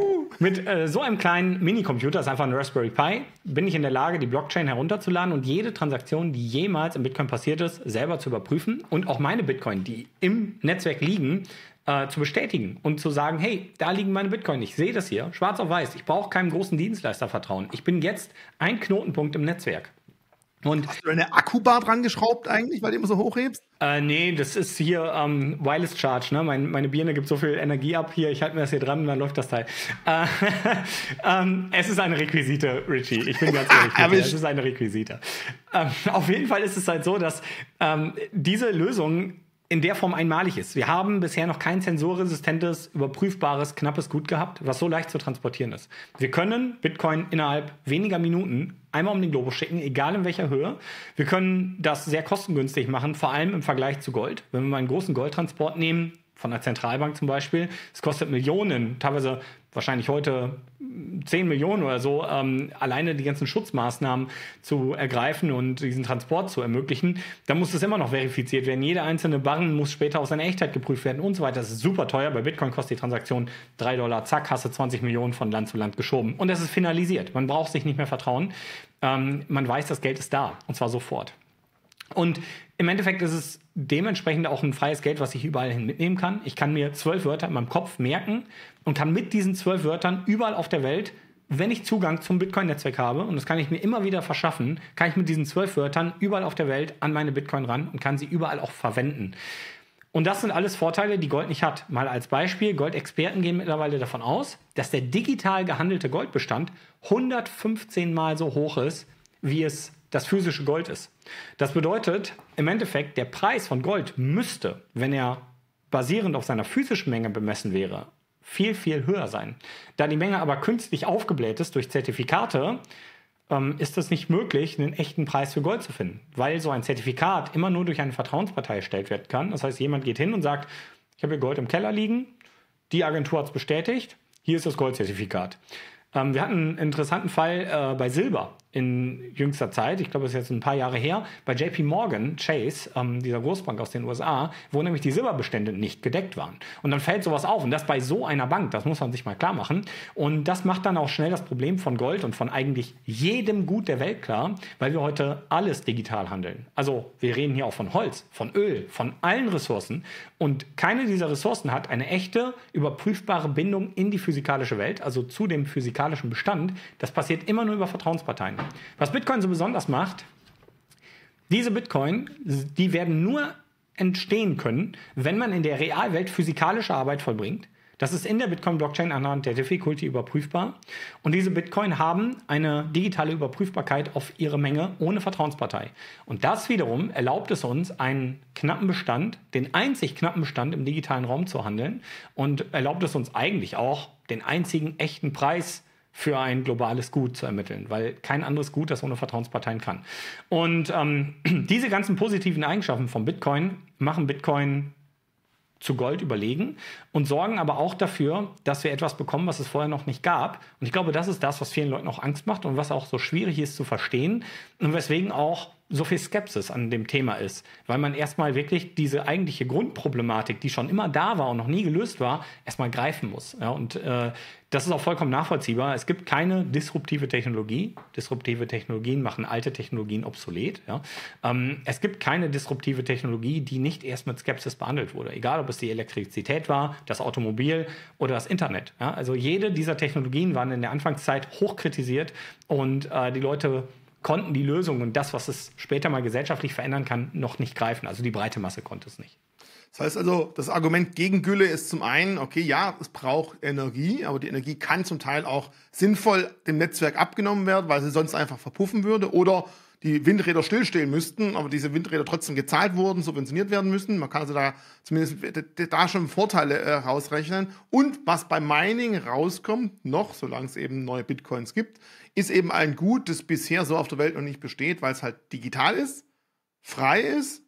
Mit äh, so einem kleinen Minicomputer, das ist einfach ein Raspberry Pi, bin ich in der Lage, die Blockchain herunterzuladen und jede Transaktion, die jemals im Bitcoin passiert ist, selber zu überprüfen und auch meine Bitcoin, die im Netzwerk liegen, äh, zu bestätigen und zu sagen, hey, da liegen meine Bitcoin, ich sehe das hier, schwarz auf weiß, ich brauche keinem großen Dienstleister vertrauen. Ich bin jetzt ein Knotenpunkt im Netzwerk. Und hast du eine Akkubar dran geschraubt eigentlich, weil du immer so hochhebst? Äh, nee, das ist hier ähm, Wireless Charge. Ne? Mein, meine Birne gibt so viel Energie ab hier. Ich halte mir das hier dran und dann läuft das Teil. Äh, ähm, es ist eine Requisite, Richie. Ich bin ganz ehrlich. Aber es ist eine Requisite. Ähm, auf jeden Fall ist es halt so, dass ähm, diese Lösung in der Form einmalig ist. Wir haben bisher noch kein sensorresistentes, überprüfbares, knappes Gut gehabt, was so leicht zu transportieren ist. Wir können Bitcoin innerhalb weniger Minuten einmal um den Globus schicken, egal in welcher Höhe. Wir können das sehr kostengünstig machen, vor allem im Vergleich zu Gold. Wenn wir mal einen großen Goldtransport nehmen, von der Zentralbank zum Beispiel, es kostet Millionen, teilweise wahrscheinlich heute zehn Millionen oder so, ähm, alleine die ganzen Schutzmaßnahmen zu ergreifen und diesen Transport zu ermöglichen, dann muss es immer noch verifiziert werden. Jeder einzelne Barren muss später auf seine Echtheit geprüft werden und so weiter. Das ist super teuer. Bei Bitcoin kostet die Transaktion drei Dollar. Zack, hast du zwanzig Millionen von Land zu Land geschoben. Und das ist finalisiert. Man braucht sich nicht mehr vertrauen. Ähm, man weiß, das Geld ist da. Und zwar sofort. Und im Endeffekt ist es dementsprechend auch ein freies Geld, was ich überall hin mitnehmen kann. Ich kann mir zwölf Wörter in meinem Kopf merken und kann mit diesen zwölf Wörtern überall auf der Welt, wenn ich Zugang zum Bitcoin-Netzwerk habe, und das kann ich mir immer wieder verschaffen, kann ich mit diesen zwölf Wörtern überall auf der Welt an meine Bitcoin ran und kann sie überall auch verwenden. Und das sind alles Vorteile, die Gold nicht hat. Mal als Beispiel, Goldexperten gehen mittlerweile davon aus, dass der digital gehandelte Goldbestand hundertfünfzehn Mal so hoch ist, wie es das physische Gold ist. Das bedeutet, im Endeffekt, der Preis von Gold müsste, wenn er basierend auf seiner physischen Menge bemessen wäre, viel, viel höher sein. Da die Menge aber künstlich aufgebläht ist durch Zertifikate, ähm, ist es nicht möglich, einen echten Preis für Gold zu finden, weil so ein Zertifikat immer nur durch eine Vertrauenspartei erstellt werden kann. Das heißt, jemand geht hin und sagt, ich habe hier Gold im Keller liegen, die Agentur hat es bestätigt, hier ist das Goldzertifikat. Ähm, wir hatten einen interessanten Fall äh, bei Silber in jüngster Zeit, ich glaube, das ist jetzt ein paar Jahre her, bei J P Morgan Chase, ähm, dieser Großbank aus den U S A, wo nämlich die Silberbestände nicht gedeckt waren. Und dann fällt sowas auf und das bei so einer Bank, das muss man sich mal klar machen. Und das macht dann auch schnell das Problem von Gold und von eigentlich jedem Gut der Welt klar, weil wir heute alles digital handeln. Also wir reden hier auch von Holz, von Öl, von allen Ressourcen und keine dieser Ressourcen hat eine echte, überprüfbare Bindung in die physikalische Welt, also zu dem physikalischen Bestand. Das passiert immer nur über Vertrauensparteien. Was Bitcoin so besonders macht, diese Bitcoin, die werden nur entstehen können, wenn man in der Realwelt physikalische Arbeit vollbringt. Das ist in der Bitcoin-Blockchain anhand der Difficulty überprüfbar. Und diese Bitcoin haben eine digitale Überprüfbarkeit auf ihre Menge ohne Vertrauenspartei. Und das wiederum erlaubt es uns, einen knappen Bestand, den einzig knappen Bestand im digitalen Raum zu handeln und erlaubt es uns eigentlich auch, den einzigen echten Preis für ein globales Gut zu ermitteln, weil kein anderes Gut das ohne Vertrauensparteien kann. Und ähm, diese ganzen positiven Eigenschaften von Bitcoin machen Bitcoin zu Gold überlegen und sorgen aber auch dafür, dass wir etwas bekommen, was es vorher noch nicht gab. Und ich glaube, das ist das, was vielen Leuten auch Angst macht und was auch so schwierig ist zu verstehen und weswegen auch so viel Skepsis an dem Thema ist, weil man erstmal wirklich diese eigentliche Grundproblematik, die schon immer da war und noch nie gelöst war, erstmal greifen muss. Ja, und äh, das ist auch vollkommen nachvollziehbar. Es gibt keine disruptive Technologie. Disruptive Technologien machen alte Technologien obsolet. Ja. Ähm, es gibt keine disruptive Technologie, die nicht erst mit Skepsis behandelt wurde. Egal, ob es die Elektrizität war, das Automobil oder das Internet. Ja. Also jede dieser Technologien waren in der Anfangszeit hochkritisiert und äh, die Leute konnten die Lösung und das, was es später mal gesellschaftlich verändern kann, noch nicht greifen. Also die breite Masse konnte es nicht. Das heißt also, das Argument gegen Gülle ist zum einen, okay, ja, es braucht Energie, aber die Energie kann zum Teil auch sinnvoll dem Netzwerk abgenommen werden, weil sie sonst einfach verpuffen würde oder die Windräder stillstehen müssten, aber diese Windräder trotzdem gezahlt wurden, subventioniert werden müssen. Man kann also da zumindest da schon Vorteile äh, rausrechnen. Und was beim Mining rauskommt, noch, solange es eben neue Bitcoins gibt, ist eben ein Gut, das bisher so auf der Welt noch nicht besteht, weil es halt digital ist, frei ist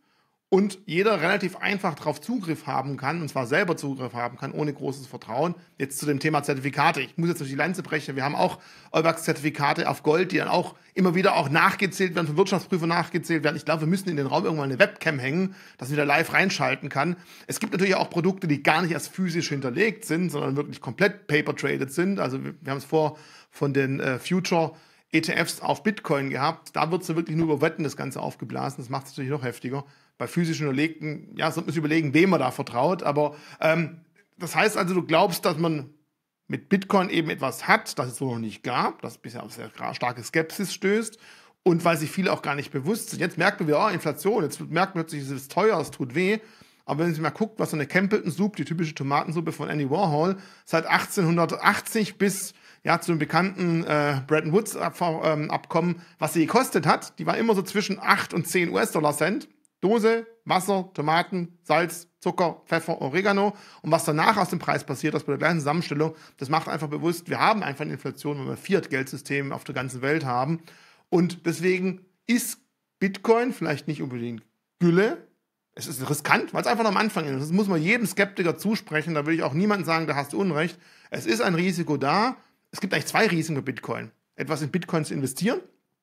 und jeder relativ einfach darauf Zugriff haben kann, und zwar selber Zugriff haben kann, ohne großes Vertrauen. Jetzt zu dem Thema Zertifikate. Ich muss jetzt durch die Lanze brechen. Wir haben auch Euwax-Zertifikate auf Gold, die dann auch immer wieder auch nachgezählt werden, von Wirtschaftsprüfern nachgezählt werden. Ich glaube, wir müssen in den Raum irgendwann eine Webcam hängen, dass man wieder live reinschalten kann. Es gibt natürlich auch Produkte, die gar nicht erst physisch hinterlegt sind, sondern wirklich komplett paper-traded sind. Also wir, wir haben es vor von den äh, Future-E T Fs auf Bitcoin gehabt. Da wird es wirklich nur über Wetten das Ganze aufgeblasen. Das macht es natürlich noch heftiger. Bei physisch Unterlegten, ja, sollte man sich überlegen, wem man da vertraut. Aber ähm, das heißt also, du glaubst, dass man mit Bitcoin eben etwas hat, das es so noch nicht gab, das bisher auf sehr starke Skepsis stößt und weil sich viele auch gar nicht bewusst sind. Jetzt merkt man wieder, oh, Inflation, jetzt merkt man plötzlich, es ist teuer, es tut weh. Aber wenn man sich mal guckt, was so eine Campbellton Soup, die typische Tomatensuppe von Andy Warhol, seit achtzehnhundertachtzig bis ja, zu dem bekannten äh, Bretton Woods Abkommen, was sie gekostet hat, die war immer so zwischen acht und zehn US-Dollar Cent. Dose, Wasser, Tomaten, Salz, Zucker, Pfeffer, Oregano. Und was danach aus dem Preis passiert, das bei der gleichen Zusammenstellung, das macht einfach bewusst, wir haben einfach eine Inflation, weil wir Fiat-Geldsystem auf der ganzen Welt haben. Und deswegen ist Bitcoin vielleicht nicht unbedingt Gülle. Es ist riskant, weil es einfach noch am Anfang ist. Das muss man jedem Skeptiker zusprechen. Da will ich auch niemandem sagen, da hast du Unrecht. Es ist ein Risiko da. Es gibt eigentlich zwei Risiken bei Bitcoin. Etwas in Bitcoin zu investieren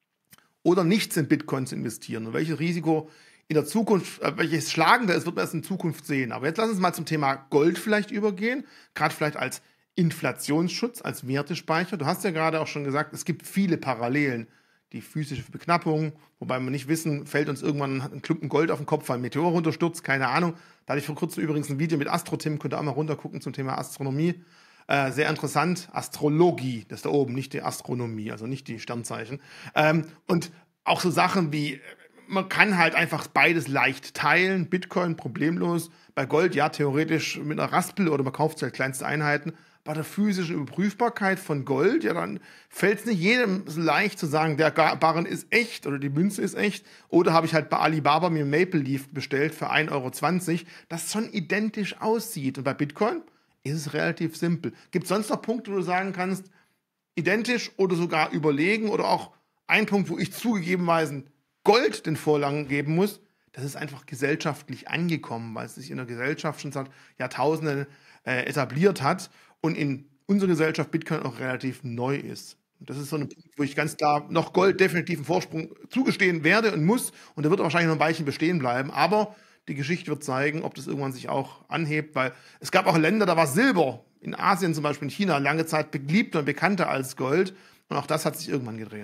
oder nichts in Bitcoin zu investieren. Und welches Risiko in der Zukunft, äh, welches schlagender ist, wird man erst in Zukunft sehen. Aber jetzt lass uns mal zum Thema Gold vielleicht übergehen, gerade vielleicht als Inflationsschutz, als Wertespeicher. Du hast ja gerade auch schon gesagt, es gibt viele Parallelen. Die physische Beknappung, wobei wir nicht wissen, fällt uns irgendwann ein Klumpen Gold auf den Kopf, weil ein Meteor runterstürzt, keine Ahnung. Da hatte ich vor kurzem übrigens ein Video mit AstroTim, könnt ihr auch mal runtergucken zum Thema Astronomie. Äh, sehr interessant, Astrologie, das da oben, nicht die Astronomie, also nicht die Sternzeichen. Ähm, und auch so Sachen wie, man kann halt einfach beides leicht teilen. Bitcoin problemlos. Bei Gold, ja, theoretisch mit einer Raspel oder man kauft halt kleinste Einheiten. Bei der physischen Überprüfbarkeit von Gold, ja, dann fällt es nicht jedem so leicht zu sagen, der Barren ist echt oder die Münze ist echt. Oder habe ich halt bei Alibaba mir Maple Leaf bestellt für ein Euro zwanzig, das schon identisch aussieht. Und bei Bitcoin ist es relativ simpel. Gibt es sonst noch Punkte, wo du sagen kannst, identisch oder sogar überlegen oder auch ein Punkt, wo ich zugegebenerweise Gold den Vorrang geben muss, das ist einfach gesellschaftlich angekommen, weil es sich in der Gesellschaft schon seit Jahrtausenden äh, etabliert hat und in unserer Gesellschaft Bitcoin auch relativ neu ist. Und das ist so ein Punkt, wo ich ganz klar noch Gold definitiv einen Vorsprung zugestehen werde und muss. Und der wird wahrscheinlich noch ein Weilchen bestehen bleiben. Aber die Geschichte wird zeigen, ob das irgendwann sich auch anhebt, weil es gab auch Länder, da war Silber, in Asien zum Beispiel, in China, lange Zeit beliebter und bekannter als Gold. Und auch das hat sich irgendwann gedreht.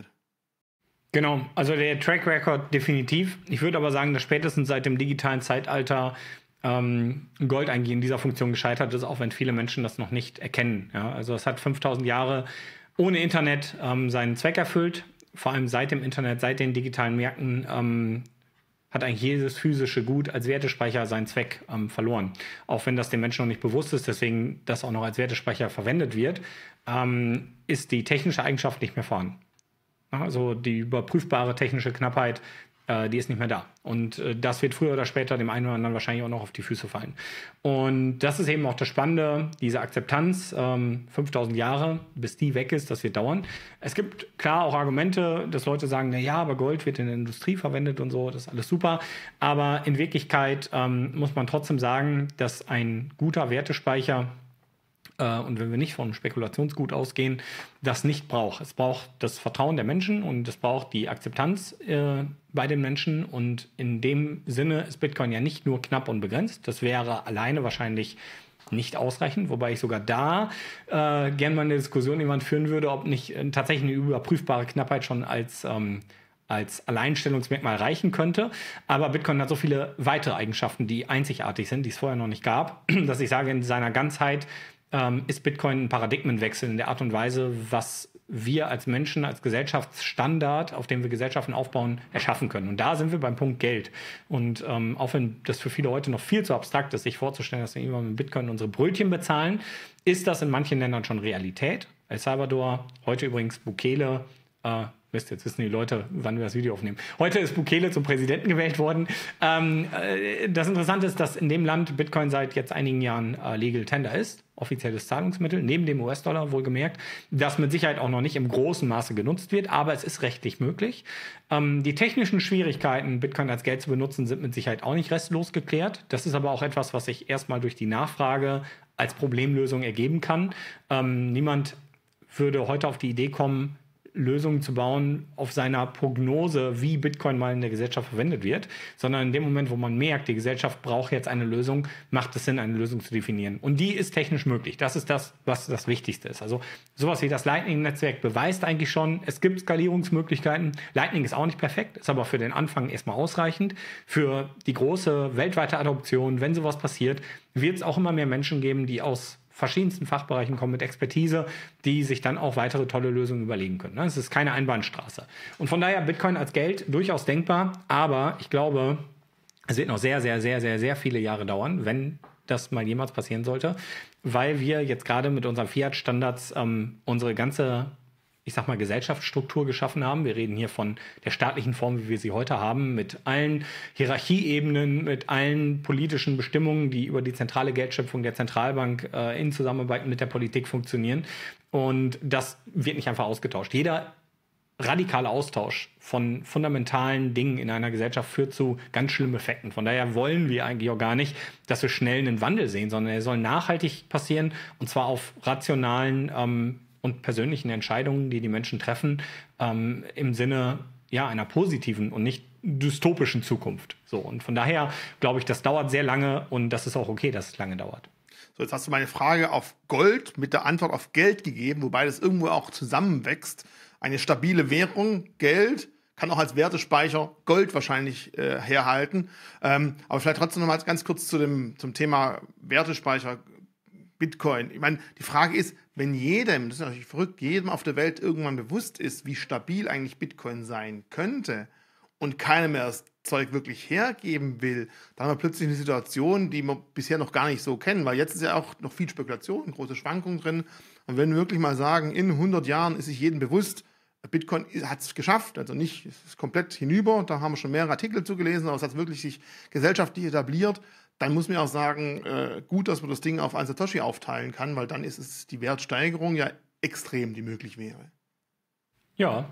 Genau, also der Track Record definitiv. Ich würde aber sagen, dass spätestens seit dem digitalen Zeitalter ähm, Gold eigentlich in dieser Funktion gescheitert ist, auch wenn viele Menschen das noch nicht erkennen. Ja, also es hat fünftausend Jahre ohne Internet ähm, seinen Zweck erfüllt. Vor allem seit dem Internet, seit den digitalen Märkten ähm, hat eigentlich jedes physische Gut als Wertespeicher seinen Zweck ähm, verloren. Auch wenn das den Menschen noch nicht bewusst ist, deswegen das auch noch als Wertespeicher verwendet wird, ähm, ist die technische Eigenschaft nicht mehr vorhanden. Also die überprüfbare technische Knappheit, äh, die ist nicht mehr da. Und äh, das wird früher oder später dem einen oder anderen wahrscheinlich auch noch auf die Füße fallen. Und das ist eben auch das Spannende, diese Akzeptanz, ähm, fünftausend Jahre, bis die weg ist, das wird dauern. Es gibt klar auch Argumente, dass Leute sagen, na ja, aber Gold wird in der Industrie verwendet und so, das ist alles super. Aber in Wirklichkeit ähm, muss man trotzdem sagen, dass ein guter Wertespeicher, und wenn wir nicht von Spekulationsgut ausgehen, das nicht braucht. Es braucht das Vertrauen der Menschen und es braucht die Akzeptanz äh, bei den Menschen. Und in dem Sinne ist Bitcoin ja nicht nur knapp und begrenzt. Das wäre alleine wahrscheinlich nicht ausreichend, wobei ich sogar da äh, gerne mal eine Diskussion jemand führen würde, ob nicht äh, tatsächlich eine überprüfbare Knappheit schon als ähm, als Alleinstellungsmerkmal reichen könnte. Aber Bitcoin hat so viele weitere Eigenschaften, die einzigartig sind, die es vorher noch nicht gab, dass ich sage, in seiner Ganzheit ähm, ist Bitcoin ein Paradigmenwechsel in der Art und Weise, was wir als Menschen, als Gesellschaftsstandard, auf dem wir Gesellschaften aufbauen, erschaffen können. Und da sind wir beim Punkt Geld. Und ähm, auch wenn das für viele heute noch viel zu abstrakt ist, sich vorzustellen, dass wir immer mit Bitcoin unsere Brötchen bezahlen, ist das in manchen Ländern schon Realität. El Salvador, heute übrigens Bukele, Äh, Mist, jetzt wissen die Leute, wann wir das Video aufnehmen. Heute ist Bukele zum Präsidenten gewählt worden. Ähm, äh, das Interessante ist, dass in dem Land Bitcoin seit jetzt einigen Jahren äh, Legal Tender ist. Offizielles Zahlungsmittel, neben dem U S-Dollar wohlgemerkt, das mit Sicherheit auch noch nicht im großen Maße genutzt wird, aber es ist rechtlich möglich. Ähm, die technischen Schwierigkeiten, Bitcoin als Geld zu benutzen, sind mit Sicherheit auch nicht restlos geklärt. Das ist aber auch etwas, was sich erstmal durch die Nachfrage als Problemlösung ergeben kann. Ähm, niemand würde heute auf die Idee kommen, Lösungen zu bauen auf seiner Prognose, wie Bitcoin mal in der Gesellschaft verwendet wird, sondern in dem Moment, wo man merkt, die Gesellschaft braucht jetzt eine Lösung, macht es Sinn, eine Lösung zu definieren. Und die ist technisch möglich. Das ist das, was das Wichtigste ist. Also sowas wie das Lightning-Netzwerk beweist eigentlich schon, es gibt Skalierungsmöglichkeiten. Lightning ist auch nicht perfekt, ist aber für den Anfang erstmal ausreichend. Für die große weltweite Adoption, wenn sowas passiert, wird es auch immer mehr Menschen geben, die aus verschiedensten Fachbereichen kommen mit Expertise, die sich dann auch weitere tolle Lösungen überlegen können. Es ist keine Einbahnstraße. Und von daher Bitcoin als Geld durchaus denkbar, aber ich glaube, es wird noch sehr, sehr, sehr, sehr, sehr viele Jahre dauern, wenn das mal jemals passieren sollte, weil wir jetzt gerade mit unseren Fiat-Standards ähm, unsere ganze, ich sag mal, Gesellschaftsstruktur geschaffen haben. Wir reden hier von der staatlichen Form, wie wir sie heute haben, mit allen Hierarchieebenen, mit allen politischen Bestimmungen, die über die zentrale Geldschöpfung der Zentralbank äh, in Zusammenarbeit mit der Politik funktionieren. Und das wird nicht einfach ausgetauscht. Jeder radikale Austausch von fundamentalen Dingen in einer Gesellschaft führt zu ganz schlimmen Effekten. Von daher wollen wir eigentlich auch gar nicht, dass wir schnell einen Wandel sehen, sondern er soll nachhaltig passieren und zwar auf rationalen ähm, und persönlichen Entscheidungen, die die Menschen treffen, ähm, im Sinne ja, einer positiven und nicht dystopischen Zukunft. So, und von daher glaube ich, das dauert sehr lange und das ist auch okay, dass es lange dauert. So, jetzt hast du meine Frage auf Gold mit der Antwort auf Geld gegeben, wobei das irgendwo auch zusammenwächst. Eine stabile Währung, Geld, kann auch als Wertespeicher Gold wahrscheinlich äh, herhalten. Ähm, aber vielleicht trotzdem noch mal ganz kurz zu dem, zum Thema Wertespeicher Bitcoin. Ich meine, die Frage ist, wenn jedem, das ist natürlich verrückt, jedem auf der Welt irgendwann bewusst ist, wie stabil eigentlich Bitcoin sein könnte und keiner mehr das Zeug wirklich hergeben will, dann haben wir plötzlich eine Situation, die wir bisher noch gar nicht so kennen, weil jetzt ist ja auch noch viel Spekulation, große Schwankungen drin. Und wenn wir wirklich mal sagen, in hundert Jahren ist sich jedem bewusst, Bitcoin hat es geschafft, also nicht, es ist komplett hinüber, da haben wir schon mehrere Artikel zu gelesen, aber es hat wirklich sich gesellschaftlich etabliert, dann muss man auch sagen, äh, gut, dass man das Ding auf ein Satoshi aufteilen kann, weil dann ist es die Wertsteigerung ja extrem, die möglich wäre. Ja.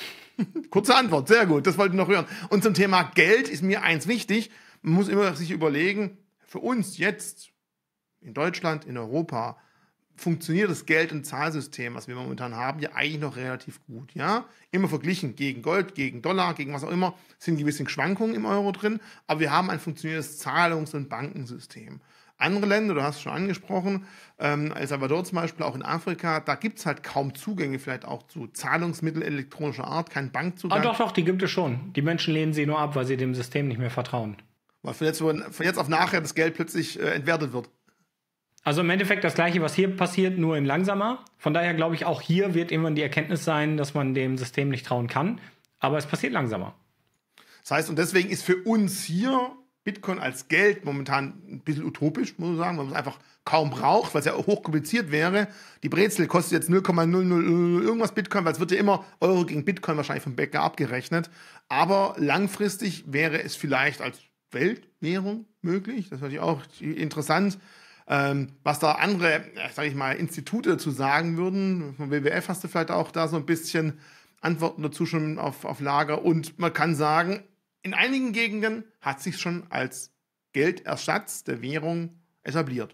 Kurze Antwort, sehr gut, das wollte ich noch hören. Und zum Thema Geld ist mir eins wichtig, man muss immer sich überlegen, für uns jetzt in Deutschland, in Europa, funktioniert das Geld- und Zahlsystem, was wir momentan haben, ja eigentlich noch relativ gut. Ja? Immer verglichen gegen Gold, gegen Dollar, gegen was auch immer, sind gewisse Schwankungen im Euro drin, aber wir haben ein funktionierendes Zahlungs- und Bankensystem. Andere Länder, du hast es schon angesprochen, ähm, El Salvador zum Beispiel, auch in Afrika, da gibt es halt kaum Zugänge vielleicht auch zu Zahlungsmitteln elektronischer Art, kein Bankzugang. Ah, doch, doch, die gibt es schon. Die Menschen lehnen sie nur ab, weil sie dem System nicht mehr vertrauen. Weil von jetzt, von jetzt auf nachher das Geld plötzlich äh, entwertet wird. Also im Endeffekt das Gleiche, was hier passiert, nur in langsamer. Von daher glaube ich, auch hier wird irgendwann die Erkenntnis sein, dass man dem System nicht trauen kann. Aber es passiert langsamer. Das heißt, und deswegen ist für uns hier Bitcoin als Geld momentan ein bisschen utopisch, muss man sagen, weil man es einfach kaum braucht, weil es ja hochkompliziert wäre. Die Brezel kostet jetzt null Komma null null irgendwas Bitcoin, weil es wird ja immer Euro gegen Bitcoin wahrscheinlich vom Bäcker abgerechnet. Aber langfristig wäre es vielleicht als Weltwährung möglich. Das ist natürlich auch interessant. Ähm, was da andere, sage ich mal, Institute zu sagen würden. Vom W W F hast du vielleicht auch da so ein bisschen Antworten dazu schon auf, auf Lager. Und man kann sagen, in einigen Gegenden hat sich schon als Geldersatz der Währung etabliert.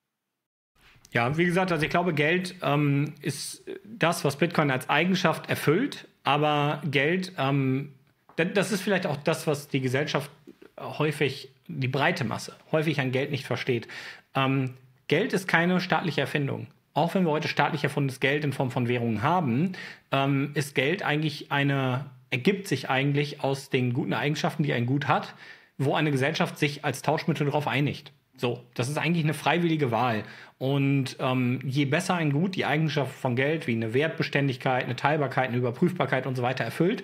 Ja, wie gesagt, also ich glaube, Geld ähm, ist das, was Bitcoin als Eigenschaft erfüllt. Aber Geld, ähm, das ist vielleicht auch das, was die Gesellschaft häufig, die breite Masse, häufig an Geld nicht versteht. Ähm, Geld ist keine staatliche Erfindung. Auch wenn wir heute staatlich erfundenes Geld in Form von Währungen haben, ähm, ist Geld eigentlich eine, ergibt sich eigentlich aus den guten Eigenschaften, die ein Gut hat, wo eine Gesellschaft sich als Tauschmittel darauf einigt. So, das ist eigentlich eine freiwillige Wahl. Und ähm, je besser ein Gut die Eigenschaft von Geld, wie eine Wertbeständigkeit, eine Teilbarkeit, eine Überprüfbarkeit und so weiter erfüllt,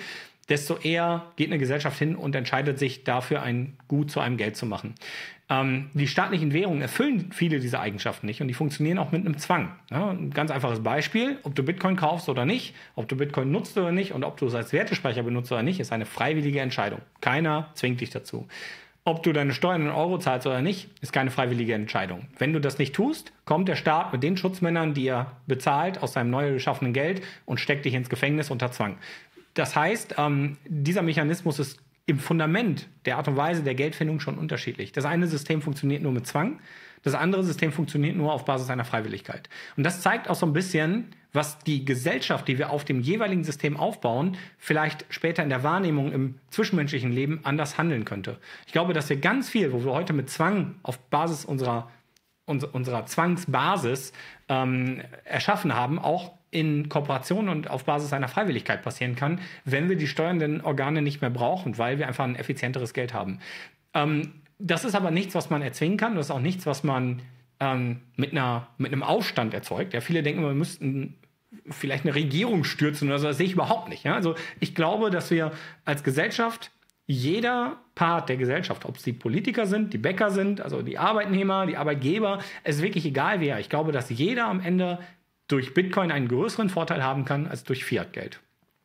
desto eher geht eine Gesellschaft hin und entscheidet sich dafür, ein Gut zu einem Geld zu machen. Ähm, die staatlichen Währungen erfüllen viele dieser Eigenschaften nicht und die funktionieren auch mit einem Zwang. Ja, ein ganz einfaches Beispiel, ob du Bitcoin kaufst oder nicht, ob du Bitcoin nutzt oder nicht und ob du es als Wertespeicher benutzt oder nicht, ist eine freiwillige Entscheidung. Keiner zwingt dich dazu. Ob du deine Steuern in Euro zahlst oder nicht, ist keine freiwillige Entscheidung. Wenn du das nicht tust, kommt der Staat mit den Schutzmännern, die er bezahlt, aus seinem neu geschaffenen Geld und steckt dich ins Gefängnis unter Zwang. Das heißt, ähm, dieser Mechanismus ist im Fundament der Art und Weise der Geldfindung schon unterschiedlich. Das eine System funktioniert nur mit Zwang, das andere System funktioniert nur auf Basis einer Freiwilligkeit. Und das zeigt auch so ein bisschen, was die Gesellschaft, die wir auf dem jeweiligen System aufbauen, vielleicht später in der Wahrnehmung im zwischenmenschlichen Leben anders handeln könnte. Ich glaube, dass wir ganz viel, wo wir heute mit Zwang auf Basis unserer, unserer Zwangsbasis ähm, erschaffen haben, auch in Kooperation und auf Basis einer Freiwilligkeit passieren kann, wenn wir die steuernden Organe nicht mehr brauchen, weil wir einfach ein effizienteres Geld haben. Ähm, das ist aber nichts, was man erzwingen kann. Das ist auch nichts, was man ähm, mit, einer, mit einem Aufstand erzeugt. Ja, viele denken, wir müssten vielleicht eine Regierung stürzen oder so. Das sehe ich überhaupt nicht. Ja? Also ich glaube, dass wir als Gesellschaft, jeder Part der Gesellschaft, ob es die Politiker sind, die Bäcker sind, also die Arbeitnehmer, die Arbeitgeber, es ist wirklich egal wer. Ich glaube, dass jeder am Ende durch Bitcoin einen größeren Vorteil haben kann als durch Fiat-Geld.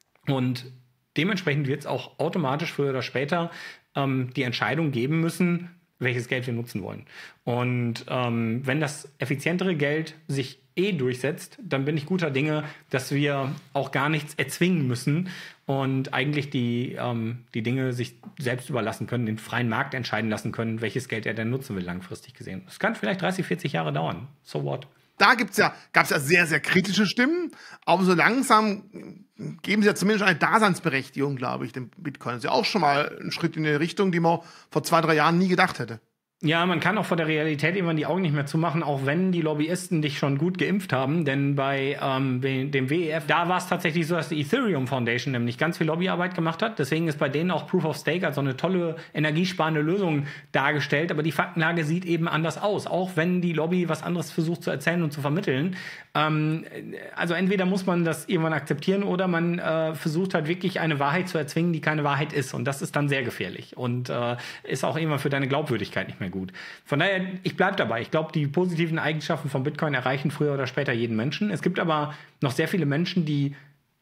Und dementsprechend wird es auch automatisch früher oder später ähm, die Entscheidung geben müssen, welches Geld wir nutzen wollen. Und ähm, wenn das effizientere Geld sich eh durchsetzt, dann bin ich guter Dinge, dass wir auch gar nichts erzwingen müssen und eigentlich die, ähm, die Dinge sich selbst überlassen können, den freien Markt entscheiden lassen können, welches Geld er denn nutzen will, langfristig gesehen. Das kann vielleicht dreißig, vierzig Jahre dauern. So what? Da gibt's ja, gab es ja sehr, sehr kritische Stimmen, aber so langsam geben sie ja zumindest eine Daseinsberechtigung, glaube ich, dem Bitcoin. Das ist ja auch schon mal ein Schritt in eine Richtung, die man vor zwei, drei Jahren nie gedacht hätte. Ja, man kann auch vor der Realität irgendwann die Augen nicht mehr zumachen, auch wenn die Lobbyisten dich schon gut geimpft haben. Denn bei ähm, dem W E F, da war es tatsächlich so, dass die Ethereum Foundation nämlich ganz viel Lobbyarbeit gemacht hat. Deswegen ist bei denen auch Proof of Stake als so eine tolle energiesparende Lösung dargestellt. Aber die Faktenlage sieht eben anders aus, auch wenn die Lobby was anderes versucht zu erzählen und zu vermitteln. Ähm, also entweder muss man das irgendwann akzeptieren oder man äh, versucht halt wirklich eine Wahrheit zu erzwingen, die keine Wahrheit ist. Und das ist dann sehr gefährlich und äh, ist auch irgendwann für deine Glaubwürdigkeit nicht mehr gut. Von daher, ich bleibe dabei. Ich glaube, die positiven Eigenschaften von Bitcoin erreichen früher oder später jeden Menschen. Es gibt aber noch sehr viele Menschen, die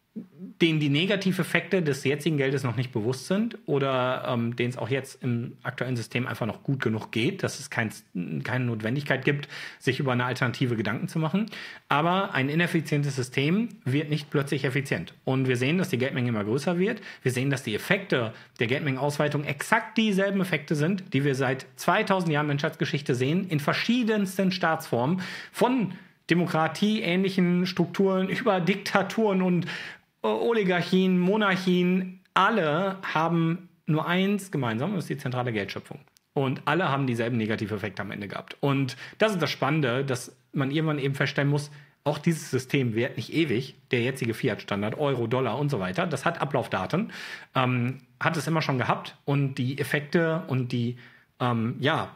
denen die Negativeffekte des jetzigen Geldes noch nicht bewusst sind oder ähm, denen es auch jetzt im aktuellen System einfach noch gut genug geht, dass es kein, keine Notwendigkeit gibt, sich über eine Alternative Gedanken zu machen. Aber ein ineffizientes System wird nicht plötzlich effizient. Und wir sehen, dass die Geldmenge immer größer wird. Wir sehen, dass die Effekte der Geldmengenausweitung exakt dieselben Effekte sind, die wir seit zweitausend Jahren Menschheitsgeschichte sehen, in verschiedensten Staatsformen, von demokratieähnlichen Strukturen über Diktaturen und Oligarchien, Monarchien, alle haben nur eins gemeinsam, das ist die zentrale Geldschöpfung. Und alle haben dieselben Negativeffekte am Ende gehabt. Und das ist das Spannende, dass man irgendwann eben feststellen muss, auch dieses System währt nicht ewig. Der jetzige Fiat-Standard, Euro, Dollar und so weiter, das hat Ablaufdaten, ähm, hat es immer schon gehabt. Und die Effekte und die, ähm, ja,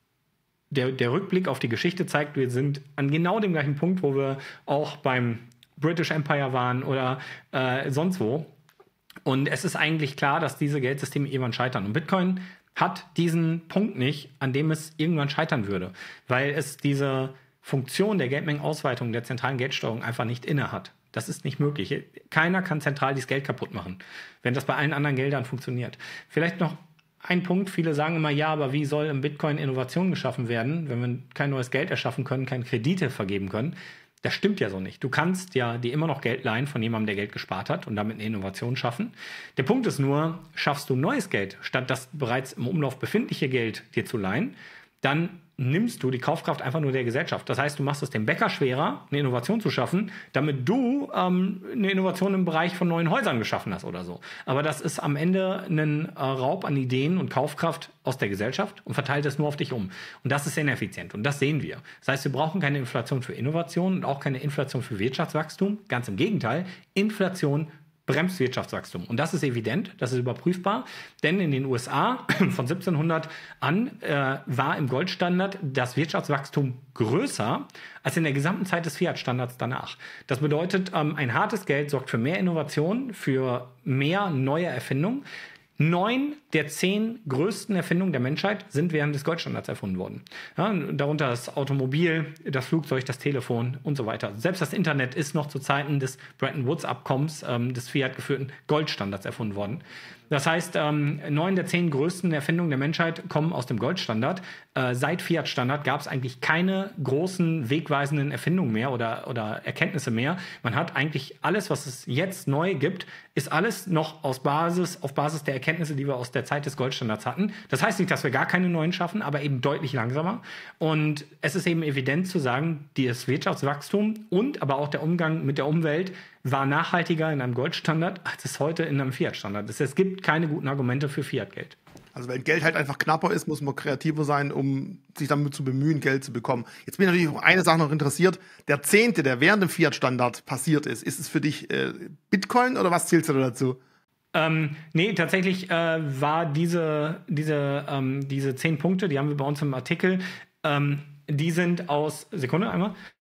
der, der Rückblick auf die Geschichte zeigt, wir sind an genau dem gleichen Punkt, wo wir auch beim British Empire waren oder äh, sonst wo. Und es ist eigentlich klar, dass diese Geldsysteme irgendwann scheitern. Und Bitcoin hat diesen Punkt nicht, an dem es irgendwann scheitern würde, weil es diese Funktion der Geldmengenausweitung, der zentralen Geldsteuerung einfach nicht inne hat. Das ist nicht möglich. Keiner kann zentral dieses Geld kaputt machen, wenn das bei allen anderen Geldern funktioniert. Vielleicht noch ein Punkt. Viele sagen immer, ja, aber wie soll im Bitcoin Innovation geschaffen werden, wenn wir kein neues Geld erschaffen können, keine Kredite vergeben können? Das stimmt ja so nicht. Du kannst ja dir immer noch Geld leihen von jemandem, der Geld gespart hat und damit eine Innovation schaffen. Der Punkt ist nur, schaffst du neues Geld, statt das bereits im Umlauf befindliche Geld dir zu leihen, dann nimmst du die Kaufkraft einfach nur der Gesellschaft. Das heißt, du machst es dem Bäcker schwerer, eine Innovation zu schaffen, damit du ähm, eine Innovation im Bereich von neuen Häusern geschaffen hast oder so. Aber das ist am Ende ein äh, Raub an Ideen und Kaufkraft aus der Gesellschaft und verteilt es nur auf dich um. Und das ist ineffizient und das sehen wir. Das heißt, wir brauchen keine Inflation für Innovation und auch keine Inflation für Wirtschaftswachstum. Ganz im Gegenteil, Inflation bremst Wirtschaftswachstum. Und das ist evident, das ist überprüfbar, denn in den U S A von siebzehnhundert an äh, war im Goldstandard das Wirtschaftswachstum größer als in der gesamten Zeit des Fiat-Standards danach. Das bedeutet, ähm, ein hartes Geld sorgt für mehr Innovation, für mehr neue Erfindungen. Neun der zehn größten Erfindungen der Menschheit sind während des Goldstandards erfunden worden. Ja, darunter das Automobil, das Flugzeug, das Telefon und so weiter. Selbst das Internet ist noch zu Zeiten des Bretton Woods-Abkommens, ähm, des Fiat geführten Goldstandards erfunden worden. Das heißt, ähm, neun der zehn größten Erfindungen der Menschheit kommen aus dem Goldstandard. Äh, seit Fiat-Standard gab es eigentlich keine großen wegweisenden Erfindungen mehr oder, oder Erkenntnisse mehr. Man hat eigentlich alles, was es jetzt neu gibt, ist alles noch aus Basis, auf Basis der Erkenntnisse, die wir aus der Zeit des Goldstandards hatten. Das heißt nicht, dass wir gar keine neuen schaffen, aber eben deutlich langsamer. Und es ist eben evident zu sagen, das Wirtschaftswachstum und aber auch der Umgang mit der Umwelt war nachhaltiger in einem Goldstandard, als es heute in einem Fiat-Standard ist. Es gibt keine guten Argumente für Fiat-Geld. Also wenn Geld halt einfach knapper ist, muss man kreativer sein, um sich damit zu bemühen, Geld zu bekommen. Jetzt bin ich natürlich auf eine Sache noch interessiert. Der Zehnte, der während dem Fiat-Standard passiert ist, ist es für dich äh, Bitcoin oder was zählst du dazu? Ähm, nee, tatsächlich äh, war diese, diese, ähm, diese zehn Punkte, die haben wir bei uns im Artikel, ähm, die sind aus, Sekunde einmal,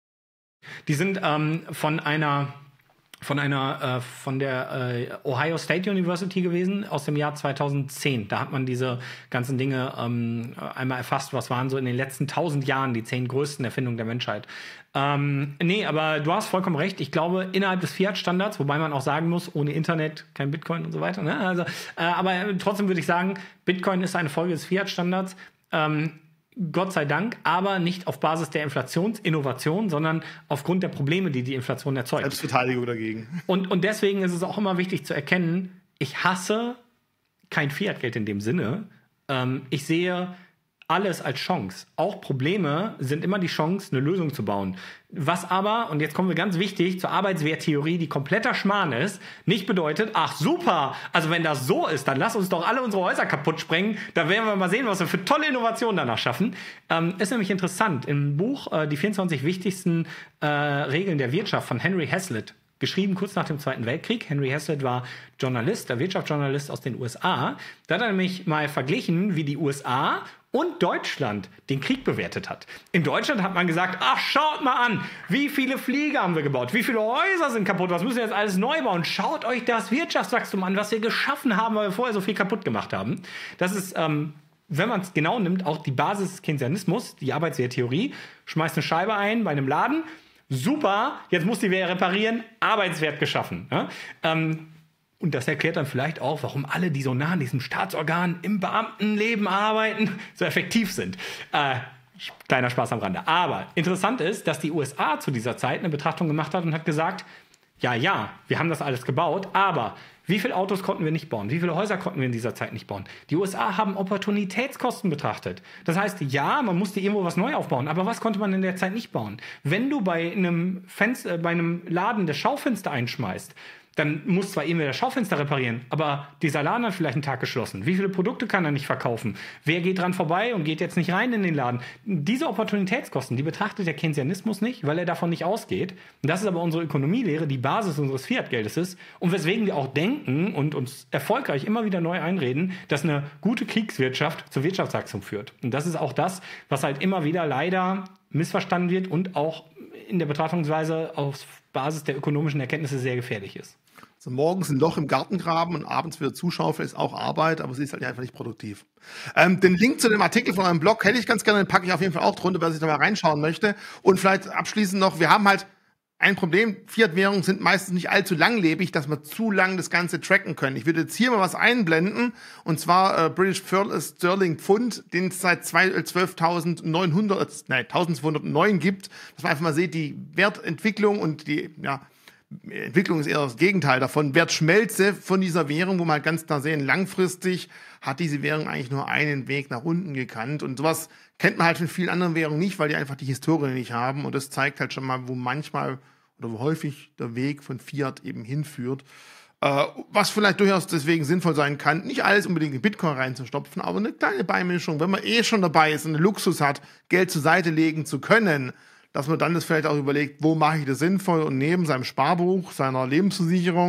die sind ähm, von einer von einer äh, von der äh, Ohio State University gewesen aus dem Jahr zweitausendzehn. Da hat man diese ganzen Dinge ähm, einmal erfasst, was waren so in den letzten tausend Jahren die zehn größten Erfindungen der Menschheit. Ähm, nee, aber du hast vollkommen recht. Ich glaube, innerhalb des Fiat-Standards, wobei man auch sagen muss, ohne Internet kein Bitcoin und so weiter. Ne? Also, äh, aber trotzdem würde ich sagen, Bitcoin ist eine Folge des Fiat-Standards. Ähm, Gott sei Dank, aber nicht auf Basis der Inflationsinnovation, sondern aufgrund der Probleme, die die Inflation erzeugt. Selbstverteidigung dagegen. Und, und deswegen ist es auch immer wichtig zu erkennen, ich hasse kein Fiat-Geld in dem Sinne. Ähm, ich sehe alles als Chance. Auch Probleme sind immer die Chance, eine Lösung zu bauen. Was aber, und jetzt kommen wir ganz wichtig, zur Arbeitswerttheorie, die kompletter Schmarrn ist, nicht bedeutet, ach super, also wenn das so ist, dann lass uns doch alle unsere Häuser kaputt sprengen, dann werden wir mal sehen, was wir für tolle Innovationen danach schaffen. Ähm, ist nämlich interessant, im Buch äh, die vierundzwanzig wichtigsten äh, Regeln der Wirtschaft von Henry Hazlitt, geschrieben kurz nach dem Zweiten Weltkrieg. Henry Hazlitt war Journalist, der Wirtschaftsjournalist aus den U S A. Da hat er nämlich mal verglichen, wie die U S A und Deutschland den Krieg bewertet hat. In Deutschland hat man gesagt, ach, schaut mal an, wie viele Flieger haben wir gebaut, wie viele Häuser sind kaputt, was müssen wir jetzt alles neu bauen? Schaut euch das Wirtschaftswachstum an, was wir geschaffen haben, weil wir vorher so viel kaputt gemacht haben. Das ist, ähm, wenn man es genau nimmt, auch die Basis des Keynesianismus, die Arbeitswerttheorie. Schmeißt eine Scheibe ein bei einem Laden, super, jetzt muss die wer reparieren, Arbeitswert geschaffen. Ja? Ähm, Und das erklärt dann vielleicht auch, warum alle, die so nah an diesem Staatsorgan im Beamtenleben arbeiten, so effektiv sind. Äh, kleiner Spaß am Rande. Aber interessant ist, dass die U S A zu dieser Zeit eine Betrachtung gemacht hat und hat gesagt, ja, ja, wir haben das alles gebaut, aber wie viele Autos konnten wir nicht bauen? Wie viele Häuser konnten wir in dieser Zeit nicht bauen? Die U S A haben Opportunitätskosten betrachtet. Das heißt, ja, man musste irgendwo was neu aufbauen, aber was konnte man in der Zeit nicht bauen? Wenn du bei einem Fenster, bei einem Laden das Schaufenster einschmeißt, dann muss zwar irgendwer das Schaufenster reparieren, aber dieser Laden hat vielleicht einen Tag geschlossen. Wie viele Produkte kann er nicht verkaufen? Wer geht dran vorbei und geht jetzt nicht rein in den Laden? Diese Opportunitätskosten, die betrachtet der Keynesianismus nicht, weil er davon nicht ausgeht. Und das ist aber unsere Ökonomielehre, die Basis unseres Fiat-Geldes ist. Und weswegen wir auch denken und uns erfolgreich immer wieder neu einreden, dass eine gute Kriegswirtschaft zu Wirtschaftswachstum führt. Und das ist auch das, was halt immer wieder leider missverstanden wird und auch in der Betrachtungsweise auf Basis der ökonomischen Erkenntnisse sehr gefährlich ist. Also morgens ein Loch im Garten graben und abends wieder zuschaufeln ist auch Arbeit, aber sie ist halt einfach nicht produktiv. Ähm, den Link zu dem Artikel von eurem Blog hätte ich ganz gerne, den packe ich auf jeden Fall auch drunter, wer sich da mal reinschauen möchte. Und vielleicht abschließend noch, wir haben halt ein Problem, Fiat-Währungen sind meistens nicht allzu langlebig, dass wir zu lang das Ganze tracken können. Ich würde jetzt hier mal was einblenden, und zwar äh, British Sterling Pfund, den es seit zwölftausendneunhundert, nein, eintausendzweihundertneun gibt, dass man einfach mal sieht, die Wertentwicklung und die, ja, Entwicklung ist eher das Gegenteil davon. Wertschmelze von dieser Währung, wo man halt ganz klar sehen, langfristig hat diese Währung eigentlich nur einen Weg nach unten gekannt. Und sowas kennt man halt von vielen anderen Währungen nicht, weil die einfach die Historie nicht haben. Und das zeigt halt schon mal, wo manchmal oder wo häufig der Weg von Fiat eben hinführt. Äh, was vielleicht durchaus deswegen sinnvoll sein kann, nicht alles unbedingt in Bitcoin reinzustopfen, aber eine kleine Beimischung, wenn man eh schon dabei ist und einen Luxus hat, Geld zur Seite legen zu können, dass man dann das vielleicht auch überlegt, wo mache ich das sinnvoll und neben seinem Sparbuch, seiner Lebensversicherung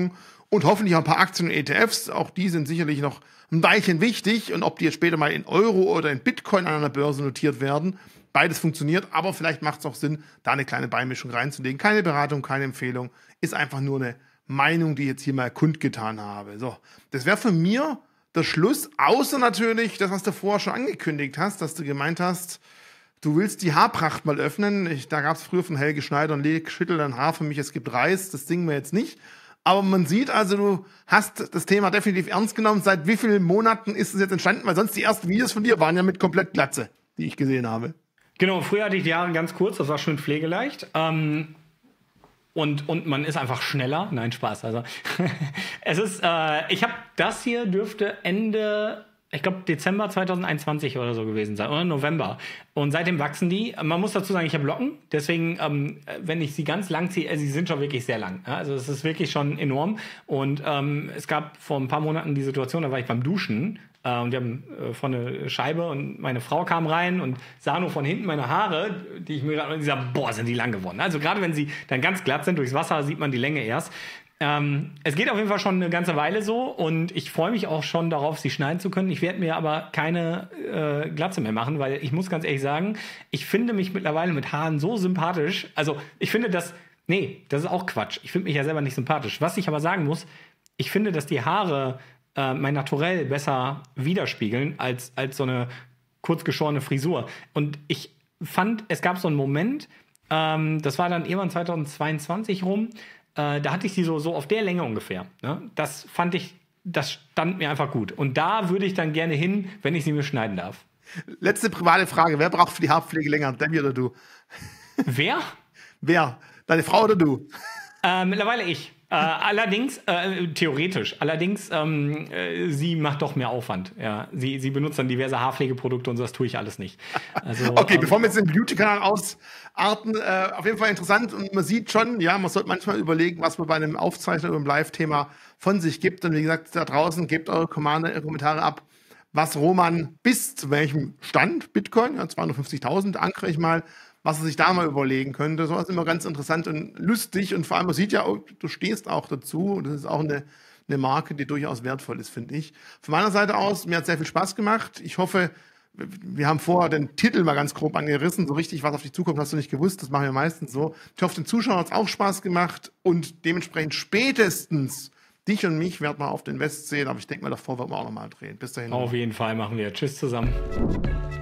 und hoffentlich auch ein paar Aktien und E T Fs. Auch die sind sicherlich noch ein Weilchen wichtig. Und ob die jetzt später mal in Euro oder in Bitcoin an einer Börse notiert werden, beides funktioniert. Aber vielleicht macht es auch Sinn, da eine kleine Beimischung reinzulegen. Keine Beratung, keine Empfehlung. Ist einfach nur eine Meinung, die ich jetzt hier mal kundgetan habe. So, das wäre von mir der Schluss. Außer natürlich das, was du vorher schon angekündigt hast, dass du gemeint hast, du willst die Haarpracht mal öffnen. Ich, da gab es früher von Helge Schneider und Leg, schüttel dein Haar für mich, es gibt Reis. Das singen wir jetzt nicht. Aber man sieht also, du hast das Thema definitiv ernst genommen. Seit wie vielen Monaten ist es jetzt entstanden? Weil sonst die ersten Videos von dir waren ja mit komplett Glatze, die ich gesehen habe. Genau, früher hatte ich die Haare ganz kurz, das war schön pflegeleicht. Ähm, und, und man ist einfach schneller. Nein, Spaß. Also es ist, äh, ich habe das hier dürfte Ende, ich glaube Dezember zwanzig einundzwanzig oder so gewesen sein, oder November. Und seitdem wachsen die. Man muss dazu sagen, ich habe Locken, deswegen, ähm, wenn ich sie ganz lang ziehe, äh, sie sind schon wirklich sehr lang. Ja? Also es ist wirklich schon enorm. Und ähm, es gab vor ein paar Monaten die Situation, da war ich beim Duschen äh, und wir haben äh, vor eine Scheibe und meine Frau kam rein und sah nur von hinten meine Haare, die ich mir gerade, und die sah, boah, sind die lang geworden. Also gerade wenn sie dann ganz glatt sind, durchs Wasser sieht man die Länge erst. Ähm, es geht auf jeden Fall schon eine ganze Weile so und ich freue mich auch schon darauf, sie schneiden zu können. Ich werde mir aber keine äh, Glatze mehr machen, weil ich muss ganz ehrlich sagen, ich finde mich mittlerweile mit Haaren so sympathisch. Also ich finde das, nee, das ist auch Quatsch. Ich finde mich ja selber nicht sympathisch. Was ich aber sagen muss, ich finde, dass die Haare äh, mein Naturell besser widerspiegeln als, als so eine kurzgeschorene Frisur. Und ich fand, es gab so einen Moment, ähm, das war dann irgendwann zwanzig zweiundzwanzig rum, Äh, da hatte ich sie so, so auf der Länge ungefähr. Ne? Das fand ich, das stand mir einfach gut. Und da würde ich dann gerne hin, wenn ich sie mir schneiden darf. Letzte private Frage. Wer braucht für die Haarpflege länger? Debbie oder du? Wer? Wer? Deine Frau oder du? Äh, mittlerweile ich. Äh, allerdings, äh, theoretisch, allerdings, ähm, äh, sie macht doch mehr Aufwand. Ja. Sie, sie benutzt dann diverse Haarpflegeprodukte und so, das tue ich alles nicht. Also, okay, ähm, bevor wir jetzt den Beauty-Kanal ausarten, äh, auf jeden Fall interessant und man sieht schon, ja, man sollte manchmal überlegen, was man bei einem Aufzeichner oder einem Live-Thema von sich gibt. Und wie gesagt, da draußen gebt eure Kommentare ab, was Roman bis zu welchem Stand, Bitcoin, ja, zweihundertfünfzigtausend, ankere ich mal, was er sich da mal überlegen könnte. So ist immer ganz interessant und lustig und vor allem, man sieht ja, du stehst auch dazu und das ist auch eine, eine Marke, die durchaus wertvoll ist, finde ich. Von meiner Seite aus, mir hat sehr viel Spaß gemacht. Ich hoffe, wir haben vorher den Titel mal ganz grob angerissen. So richtig, was auf dich zukommt, hast du nicht gewusst. Das machen wir meistens so. Ich hoffe, den Zuschauern hat es auch Spaß gemacht und dementsprechend spätestens dich und mich werden wir auf den West sehen. Aber ich denke mal, davor werden wir auch nochmal drehen. Bis dahin. Auf jeden Fall machen wir. Tschüss zusammen.